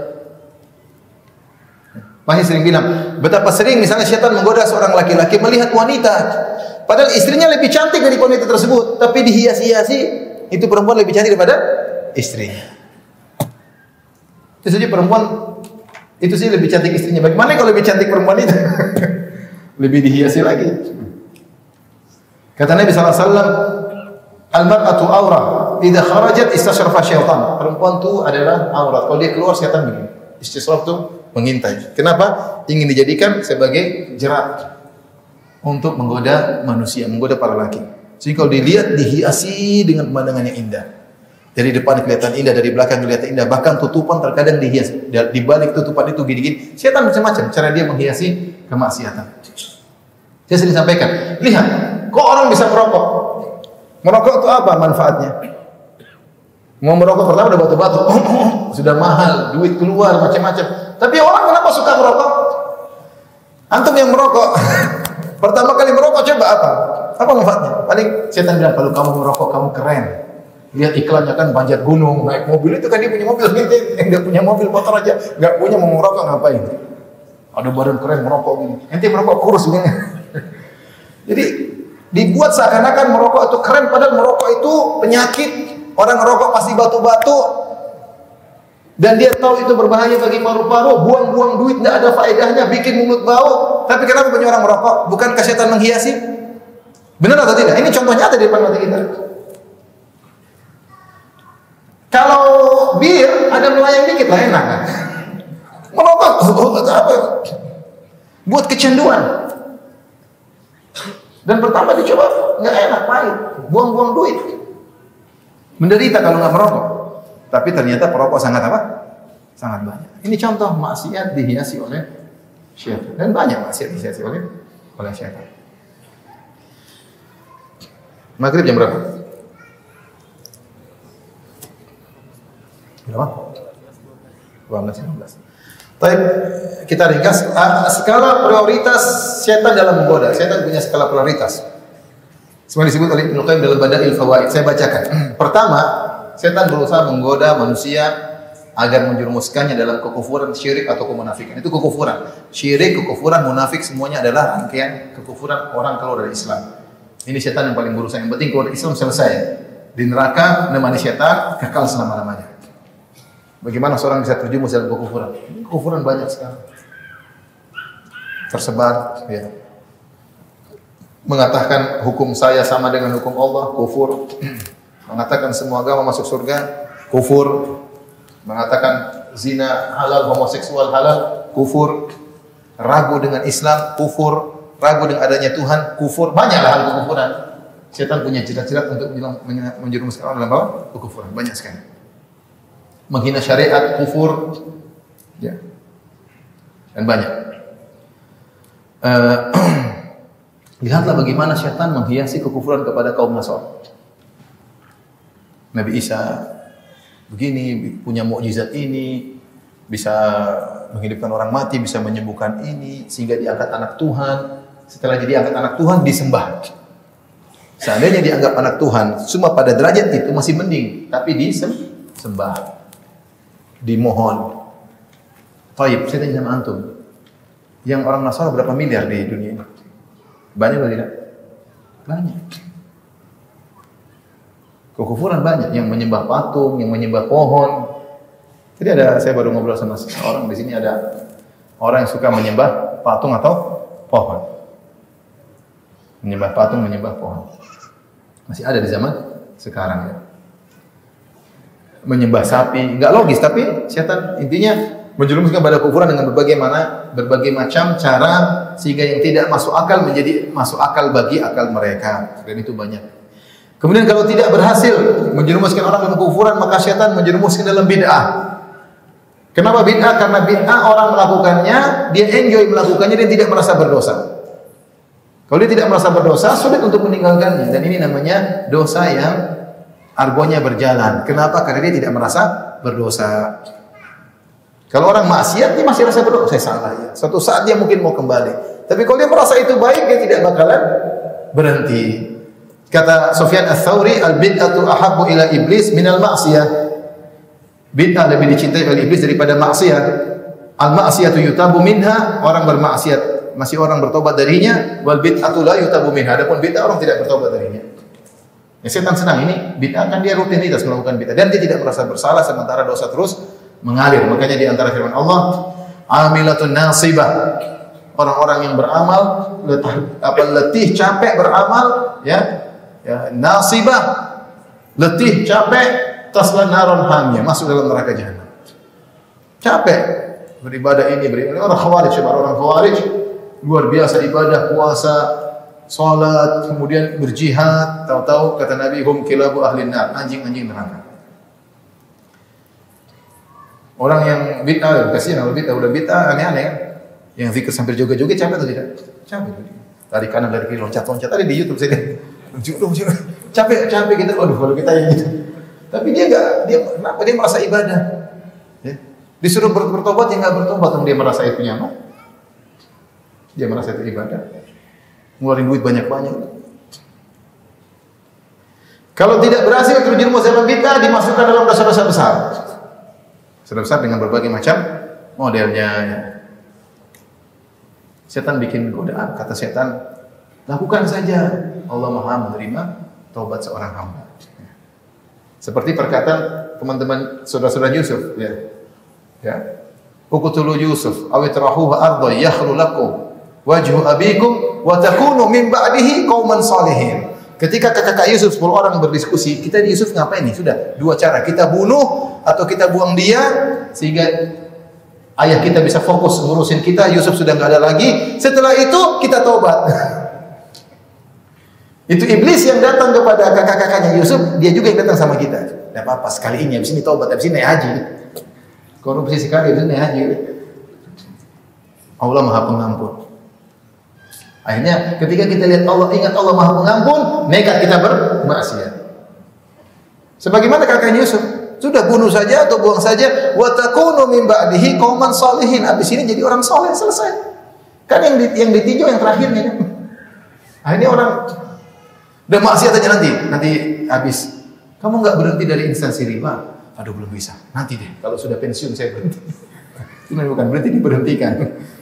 Masih sering bilang, betapa sering misalnya syaitan menggoda seorang laki-laki melihat wanita. Padahal istrinya lebih cantik dari wanita tersebut. Tapi dihias-hiasi, itu perempuan lebih cantik daripada istrinya. Itu saja perempuan, itu sih lebih cantik istrinya. Bagaimana kalau lebih cantik perempuan itu? Lebih dihiasi lagi. Kata Nabi SAW, al-mar'atu awrah, idza kharajat istasyrafa syaitan. Perempuan itu adalah aurat. Kalau dia keluar syaitan begini. Istisyraf itu mengintai. Kenapa? Ingin dijadikan sebagai jerat untuk menggoda manusia, menggoda para laki. Jadi kalau dilihat dihiasi dengan pemandangan yang indah. Dari depan kelihatan indah, dari belakang kelihatan indah. Bahkan tutupan terkadang dihias. Di balik tutupan itu gini-gini. Syaitan macam-macam cara dia menghiasi kemaksiatan. Saya sering sampaikan, lihat. Kok orang bisa merokok? Merokok itu apa manfaatnya? Mau merokok pertama udah batu-batu, sudah mahal, duit keluar macam-macam. Tapi orang kenapa suka merokok? Antum yang merokok, pertama kali merokok coba apa? Apa manfaatnya? Paling setan bilang kalau kamu merokok kamu keren. Lihat iklannya kan panjat gunung, naik mobil itu kan dia punya mobil, yang dia punya mobil motor aja, nggak punya mau merokok ngapain? Ada badan keren merokok gini, ente merokok kurus gini. Jadi dibuat seakan-akan merokok itu keren, padahal merokok itu penyakit. Orang merokok pasti batu-batu dan dia tahu itu berbahaya bagi paru-paru, buang-buang duit tidak ada faedahnya, bikin mulut bau. Tapi kenapa banyak orang merokok? Bukankah setan menghiasi? Benar atau tidak? Ini contohnya ada di depan mata kita. Kalau bir ada melayang dikit lah enak. Merokok apa? Buat kecanduan. Dan pertama dicoba nggak enak, pahit, buang-buang duit, menderita kalau nggak merokok. Tapi ternyata perokok sangat apa? Sangat banyak. Ini contoh maksiat dihiasi oleh syaitan. Dan banyak maksiat dihiasi oleh syaitan. Maghrib jam berapa? Berapa? 12:15. Baik, kita ringkas skala prioritas setan dalam menggoda. Setan punya skala prioritas. Semua disebut oleh Ibnu Qayyim dalam Badail Fawaid. Saya bacakan. Pertama, setan berusaha menggoda manusia agar menjerumuskannya dalam kekufuran, syirik atau kemunafikan. Itu kekufuran. Syirik, kekufuran, munafik semuanya adalah rangkaian kekufuran orang keluar dari Islam. Ini setan yang paling berusaha. Yang penting keluar dari Islam selesai. di neraka menemani setan kekal selama-lamanya. Bagaimana seorang bisa terjumus dalam kekufuran? Kekufuran banyak sekali. Tersebar, ya. Mengatakan hukum saya sama dengan hukum Allah, kufur. Mengatakan semua agama masuk surga, kufur. Mengatakan zina halal, homoseksual halal, kufur. Ragu dengan Islam, kufur. Ragu dengan adanya Tuhan, kufur. Banyaklah hal kekufuran. Setan punya jirat-jirat untuk menjerumuskan orang dalam apa? Kekufuran. Banyak sekali. Menghina syariat, kufur. Ya. Dan banyak. Lihatlah bagaimana syaitan menghiasi kekufuran kepada kaum Nasrani. Nabi Isa begini, punya mukjizat ini, bisa menghidupkan orang mati, bisa menyembuhkan ini, sehingga diangkat anak Tuhan. Setelah jadi angkat anak Tuhan, disembah. Seandainya dianggap anak Tuhan, cuma pada derajat itu masih mending, tapi disembah, dimohon. Taib, saya tanya sama antum, yang orang Nasrani berapa miliar di dunia ini? Banyak atau tidak? Banyak. Kekufuran banyak, yang menyembah patung, yang menyembah pohon. Jadi saya baru ngobrol sama seorang di sini, ada orang yang suka menyembah patung atau pohon. Menyembah patung, menyembah pohon. Masih ada di zaman sekarang ya. Menyembah sapi, enggak logis, tapi setan intinya menjerumuskan pada kekufuran dengan berbagai macam cara sehingga yang tidak masuk akal menjadi masuk akal bagi akal mereka. Dan itu banyak. Kemudian kalau tidak berhasil menjerumuskan orang dalam kekufuran, maka setan menjerumuskan dalam bid'ah. Kenapa bid'ah? Karena bid'ah orang melakukannya, dia enjoy melakukannya, dia tidak merasa berdosa. Kalau dia tidak merasa berdosa, sulit untuk meninggalkannya. Dan ini namanya dosa yang argonya berjalan. Kenapa? Karena dia tidak merasa berdosa. Kalau orang maksiat, dia masih rasa berdosa. Saya salah ya. Suatu saat dia mungkin mau kembali. Tapi kalau dia merasa itu baik, dia tidak bakalan berhenti. Kata Sufyan Ats-Tsauri, al-bid'atu ahabbu ila iblis minal ma'siyah. Bid'ah lebih dicintai oleh iblis daripada maksiat. Al-ma'siyatu yutabu minha, orang bermaksiat masih orang bertobat darinya, wal bid'atu la yutabu minha. Adapun bid'ah orang tidak bertobat darinya. Ya, setan senang ini bid'ah, kan dia rutinitas melakukan bid'ah dan dia tidak merasa bersalah sementara dosa terus mengalir. Makanya di antara firman Allah, amilatun nasibah. Orang-orang yang beramal letih, capek beramal, ya nasibah, letih, capek, tasla naron hamiyah, masuk dalam neraka jahanam. Capek beribadah ini, orang khawarij, orang khawarij luar biasa ibadah, puasa, salat, kemudian berjihad, tahu-tahu kata Nabi hum kilabu ahlin nar, anjing-anjing neraka. Orang yang bid'ah, kasihan kalau bid'ah, udah bid'ah aneh-aneh kan. Yang zikir sambil joget-joget capek atau tidak? Capek. Dari kanan dari kiri loncat-loncat, ada di YouTube saya. Capek kita. Aduh, kalau kita yang gitu. Tapi dia kenapa dia merasa ibadah? Ya. Disuruh bertobat, dia enggak bertobat, dia merasa itu nyaman. Dia merasa itu ibadah. Ngeluarin duit banyak-banyak. Kalau tidak berhasil terjerumus dalam bid'ah, dimasukkan dalam dosa-dosa besar. Dosa besar dengan berbagai macam modelnya. Setan bikin godaan, kata setan, lakukan saja. Allah Maha menerima taubat seorang hamba. Seperti perkataan teman-teman saudara-saudara Yusuf, ya. Uqtulu Yusuf aw itrahuhu ardha yakhlu lakum wajhu abikum wa takunu min ba'dihi qauman salihin. Ketika kakak Yusuf 10 orang berdiskusi, kita di Yusuf ngapain nih? Sudah, dua cara, kita bunuh atau kita buang dia sehingga ayah kita bisa fokus ngurusin kita, Yusuf sudah enggak ada lagi. Setelah itu kita taubat. Itu iblis yang datang kepada kakak-kakaknya Yusuf, dia juga yang datang sama kita. Enggak apa-apa, sekali ini habis ini taubat, habis ini naik haji. Korupsi sekali habis ini naik haji. Allah Maha Pengampun. Akhirnya ketika kita lihat Allah, ingat Allah Maha Pengampun, nekat kita bermaksiat. Sebagaimana kakaknya Yusuf, sudah bunuh saja atau buang saja, wa takunu min ba'dihi qauman salihin. Habis ini jadi orang saleh, selesai. Kan yang ditinjau yang terakhirnya kan. Akhirnya orang udah maksiat aja nanti habis. Kamu enggak berhenti dari instansi riba? Aduh, belum bisa. Nanti deh, kalau sudah pensiun saya berhenti. Itu bukan berhenti, diberhentikan.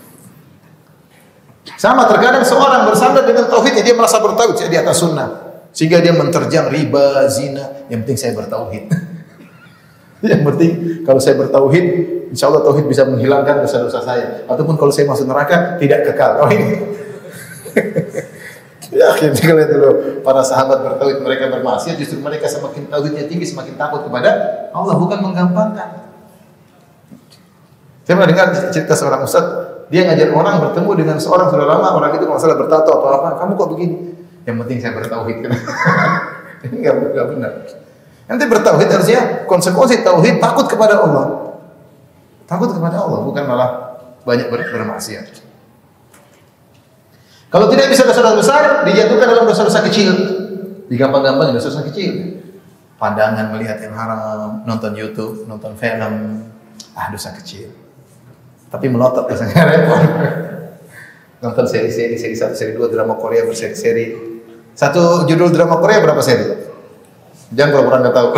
Sama terkadang seorang bersandar dengan tauhidnya, dia merasa bertauhid di atas sunnah. Sehingga dia menterjang riba, zina. Yang penting saya bertauhid. Yang penting kalau saya bertauhid, insya Allah tauhid bisa menghilangkan dosa-dosa saya. Ataupun kalau saya masuk neraka tidak kekal. Oh ini. Ya akhirnya kalau dulu para sahabat bertauhid, mereka bermaksiat, justru mereka semakin tauhidnya tinggi, semakin takut kepada Allah, bukan menggampangkan. Saya pernah dengar cerita seorang ustaz, dia ngajar orang bertemu dengan seorang sudah lama, orang itu masalah bertato atau apa, kamu kok begini? Yang penting saya bertauhid. Ini enggak benar. Nanti bertauhid harusnya konsekuensi tauhid takut kepada Allah. Takut kepada Allah, bukan malah banyak bermaksiat. Kalau tidak bisa dosa-dosa besar, dijatuhkan dalam dosa-dosa kecil. Digampang-gampang dosa-dosa kecil. Pandangan melihat yang haram, nonton YouTube, nonton film, dosa kecil. Tapi melotot biasanya repot. Nonton seri-seri, seri 1, seri 2, drama Korea berseri-seri. Satu judul drama Korea berapa seri? Jangan kalau orang nggak tahu.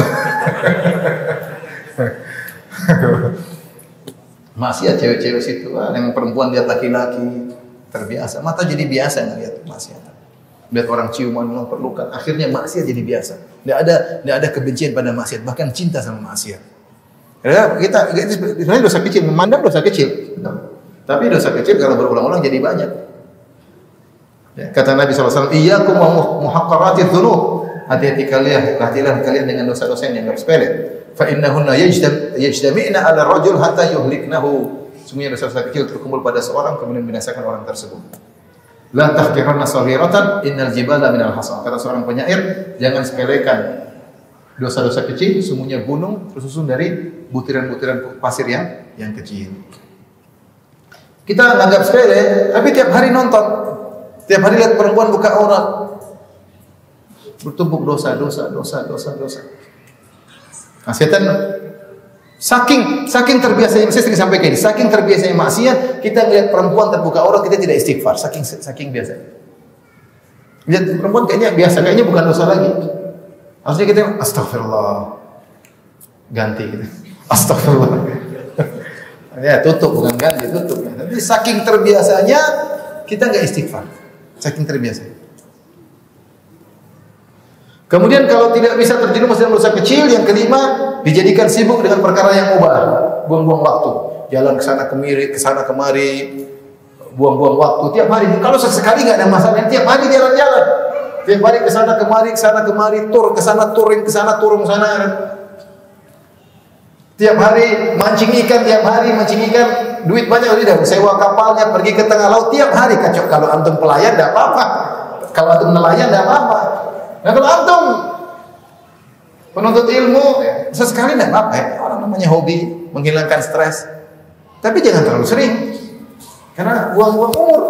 Maksiat cewek-cewek situ, yang perempuan lihat laki-laki. Terbiasa, mata jadi biasa ngelihat maksiat. Lihat orang ciuman, perlukan, akhirnya maksiat jadi biasa. Tidak ada kebencian pada maksiat, bahkan cinta sama maksiat. Kita sebenarnya dosa kecil, memandang dosa kecil. Tapi dosa kecil kalau berulang-ulang jadi banyak. Ya, kata Nabi SAW, iyyakum wa muhaqqaratiz dzunub. Hati-hati kalian, hati-hatilah kalian dengan dosa-dosa yang dianggap sepele. Fa innahunna yajtami'na 'ala rajul hatta yuhliknahu. Semuanya dosa-dosa kecil terkumpul pada seorang kemudian binasakan orang tersebut. La tahqiranna saghiratan innal jibala minal hasa. Kata seorang penyair, jangan sepelekan dosa-dosa kecil, semuanya gunung tersusun dari butiran-butiran pasir yang kecil. Kita menganggap sepele, tapi tiap hari nonton. Tiap hari lihat perempuan buka aurat. Bertumpuk dosa. Nah, setan Saking terbiasanya, saya sering sampaikan ini, saking terbiasanya maksiat, kita lihat perempuan terbuka aurat kita tidak istighfar, saking biasanya. Lihat perempuan kayaknya biasa, kayaknya bukan dosa lagi. Harusnya kita astagfirullah, ganti gitu. Astagfirullah. Ya tutup, bukan ganti, tutup. Tapi saking terbiasanya kita nggak istighfar, saking terbiasa. Kemudian kalau tidak bisa terjerumus dalam dosa kecil, yang kelima, dijadikan sibuk dengan perkara yang mubah, buang-buang waktu, jalan ke sana kemari, buang-buang waktu tiap hari. Kalau sesekali nggak ada masalah, tiap hari jalan-jalan, tiap hari ke sana kemari, tur ke sana, touring ke sana, turun sana. Tiap hari mancing ikan, duit banyak udah sewa kapalnya pergi ke tengah laut tiap hari. Kacau kalau antum pelayan enggak apa-apa. Kalau antum nelayan enggak apa-apa. Nah kalau antum penuntut ilmu, sesekali tidak apa-apa. Orang namanya hobi, menghilangkan stres. Tapi jangan terlalu sering, karena buang-buang umur.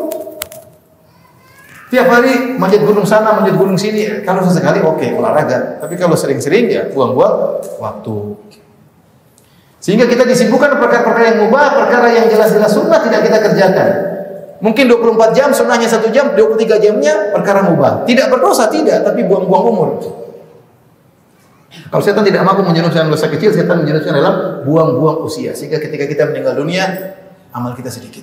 Tiap hari manjat gunung sana, manjat gunung sini. Kalau sesekali oke, olahraga. Tapi kalau sering-sering ya buang-buang waktu. Sehingga kita disibukkan perkara-perkara yang mubah, perkara yang jelas-jelas sunnah tidak kita kerjakan. Mungkin 24 jam, sunnahnya 1 jam, 23 jamnya perkara mubah. Tidak berdosa, tidak, tapi buang-buang umur. Kalau setan tidak mampu menjerumuskan dosa kecil, setan menjerumuskan dalam buang-buang usia. Sehingga ketika kita meninggal dunia, amal kita sedikit.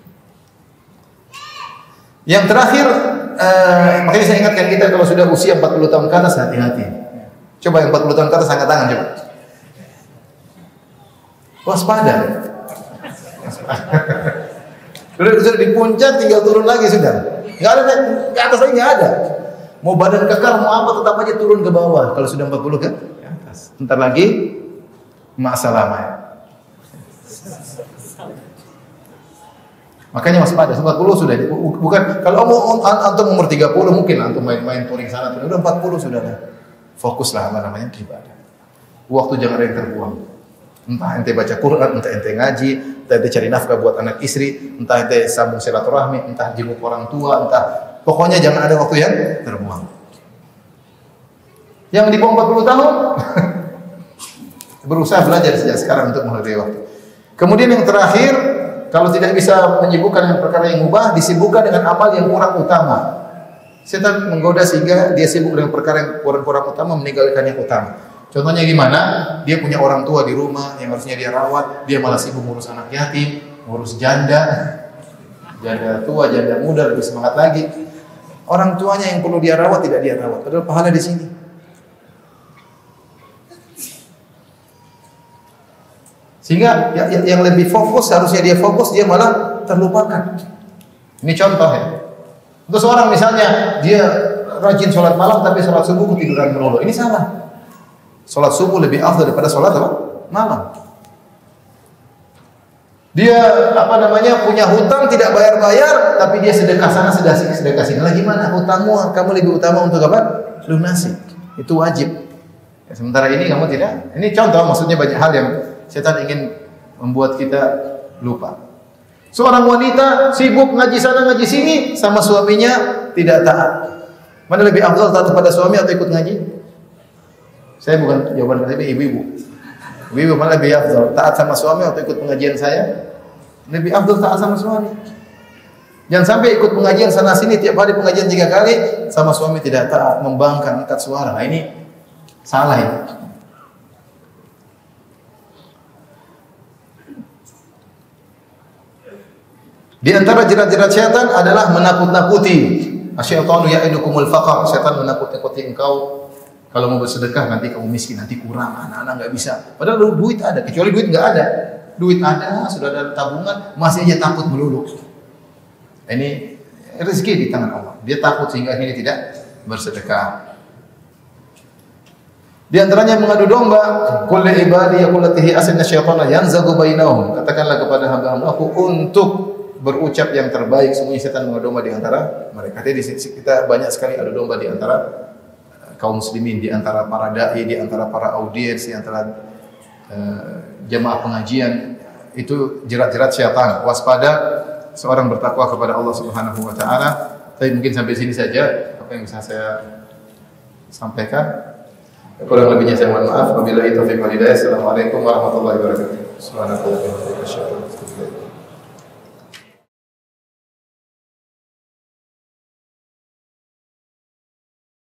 Yang terakhir, makanya saya ingatkan kita kalau sudah usia 40 tahun ke atas, hati-hati. Coba yang 40 tahun ke atas, angkat tangan coba. Waspada. Sudah di puncak, tinggal turun lagi sudah. Nggak ada, ke atas lagi nggak ada. Mau badan kekar, mau apa, tetap aja turun ke bawah. Kalau sudah 40 ke atas. Ntar lagi, ma'asalamah. Makanya waspada, 40 sudah. Bukan, kalau antum umur 30 mungkin antum main-main touring sana. Udah 40 sudah lah. Fokuslah apa namanya, ibadah. Waktu jangan ada yang terbuang. Entah ente baca Quran, entah ente ngaji, entah ente cari nafkah buat anak istri, entah ente sambung silaturahmi, entah jenguk orang tua, entah pokoknya jangan ada waktu yang terbuang. Yang di bawah 40 tahun berusaha belajar sejak sekarang untuk menghargai waktu. Kemudian yang terakhir, kalau tidak bisa menyibukkan dengan perkara yang mubah, disibukkan dengan amal yang kurang utama. Setan menggoda sehingga dia sibuk dengan perkara yang kurang utama, meninggalkan yang utama. Contohnya gimana? Dia punya orang tua di rumah yang harusnya dia rawat, dia malah sibuk ngurus anak yatim, ngurus janda tua, janda muda, lebih semangat lagi. Orang tuanya yang perlu dia rawat tidak dia rawat, padahal pahala di sini. Sehingga yang lebih fokus, harusnya dia fokus, dia malah terlupakan. Ini contoh ya. Untuk seorang misalnya dia rajin sholat malam tapi sholat subuh ketiduran melulu, ini salah. Sholat subuh lebih afdal daripada sholat malam. Dia punya hutang tidak bayar-bayar, tapi dia sedekah sana sedekah sini. Lah gimana? Hutangmu kamu lebih utama untuk apa? Lunasi. Itu wajib. Ya, sementara ini kamu tidak. Ini contoh, maksudnya banyak hal yang setan ingin membuat kita lupa. Seorang wanita sibuk ngaji sana ngaji sini sama suaminya tidak taat. Mana lebih afdal, taat kepada suami atau ikut ngaji? Saya bukan jawaban dari ibu-ibu. Ibu mana lebih afdal, taat sama suami atau ikut pengajian saya? Lebih afdal taat sama suami. Jangan sampai ikut pengajian sana sini tiap hari pengajian 3 kali sama suami tidak taat, membangkang, angkat suara. Nah, ini salah ini. Di antara jerat-jerat syaitan adalah menakut-nakuti. Asyaitanu ya'idukumul faqr. Syaitan menakut-nakuti engkau, kalau mau bersedekah nanti kamu miskin, nanti kurang, anak-anak enggak bisa. Padahal duit ada, kecuali duit enggak ada. Duit ada, sudah ada tabungan, masih aja takut melulu. Ini rezeki di tangan Allah. Dia takut sehingga akhirnya tidak bersedekah. Di antaranya mengadu domba, qul li ibadi yaqulatihi asna syaitana yanzagu bainahum. Katakanlah kepada hamba-hambaku untuk berucap yang terbaik, sungguh setan mengadu domba di antara mereka. Jadi kita banyak sekali adu domba di antara kaum muslimin, di antara para dai, di antara para audiens, di antara jamaah pengajian. Itu jerat-jerat syaitan. Waspada, seorang bertakwa kepada Allah Subhanahu wa taala. Tapi mungkin sampai sini saja apa yang bisa saya sampaikan. Kurang lebihnya saya mohon maaf. Wabillahi taufiq wal hidayah. Assalamualaikum warahmatullahi wabarakatuh. Subhanallah wa bihamdihi.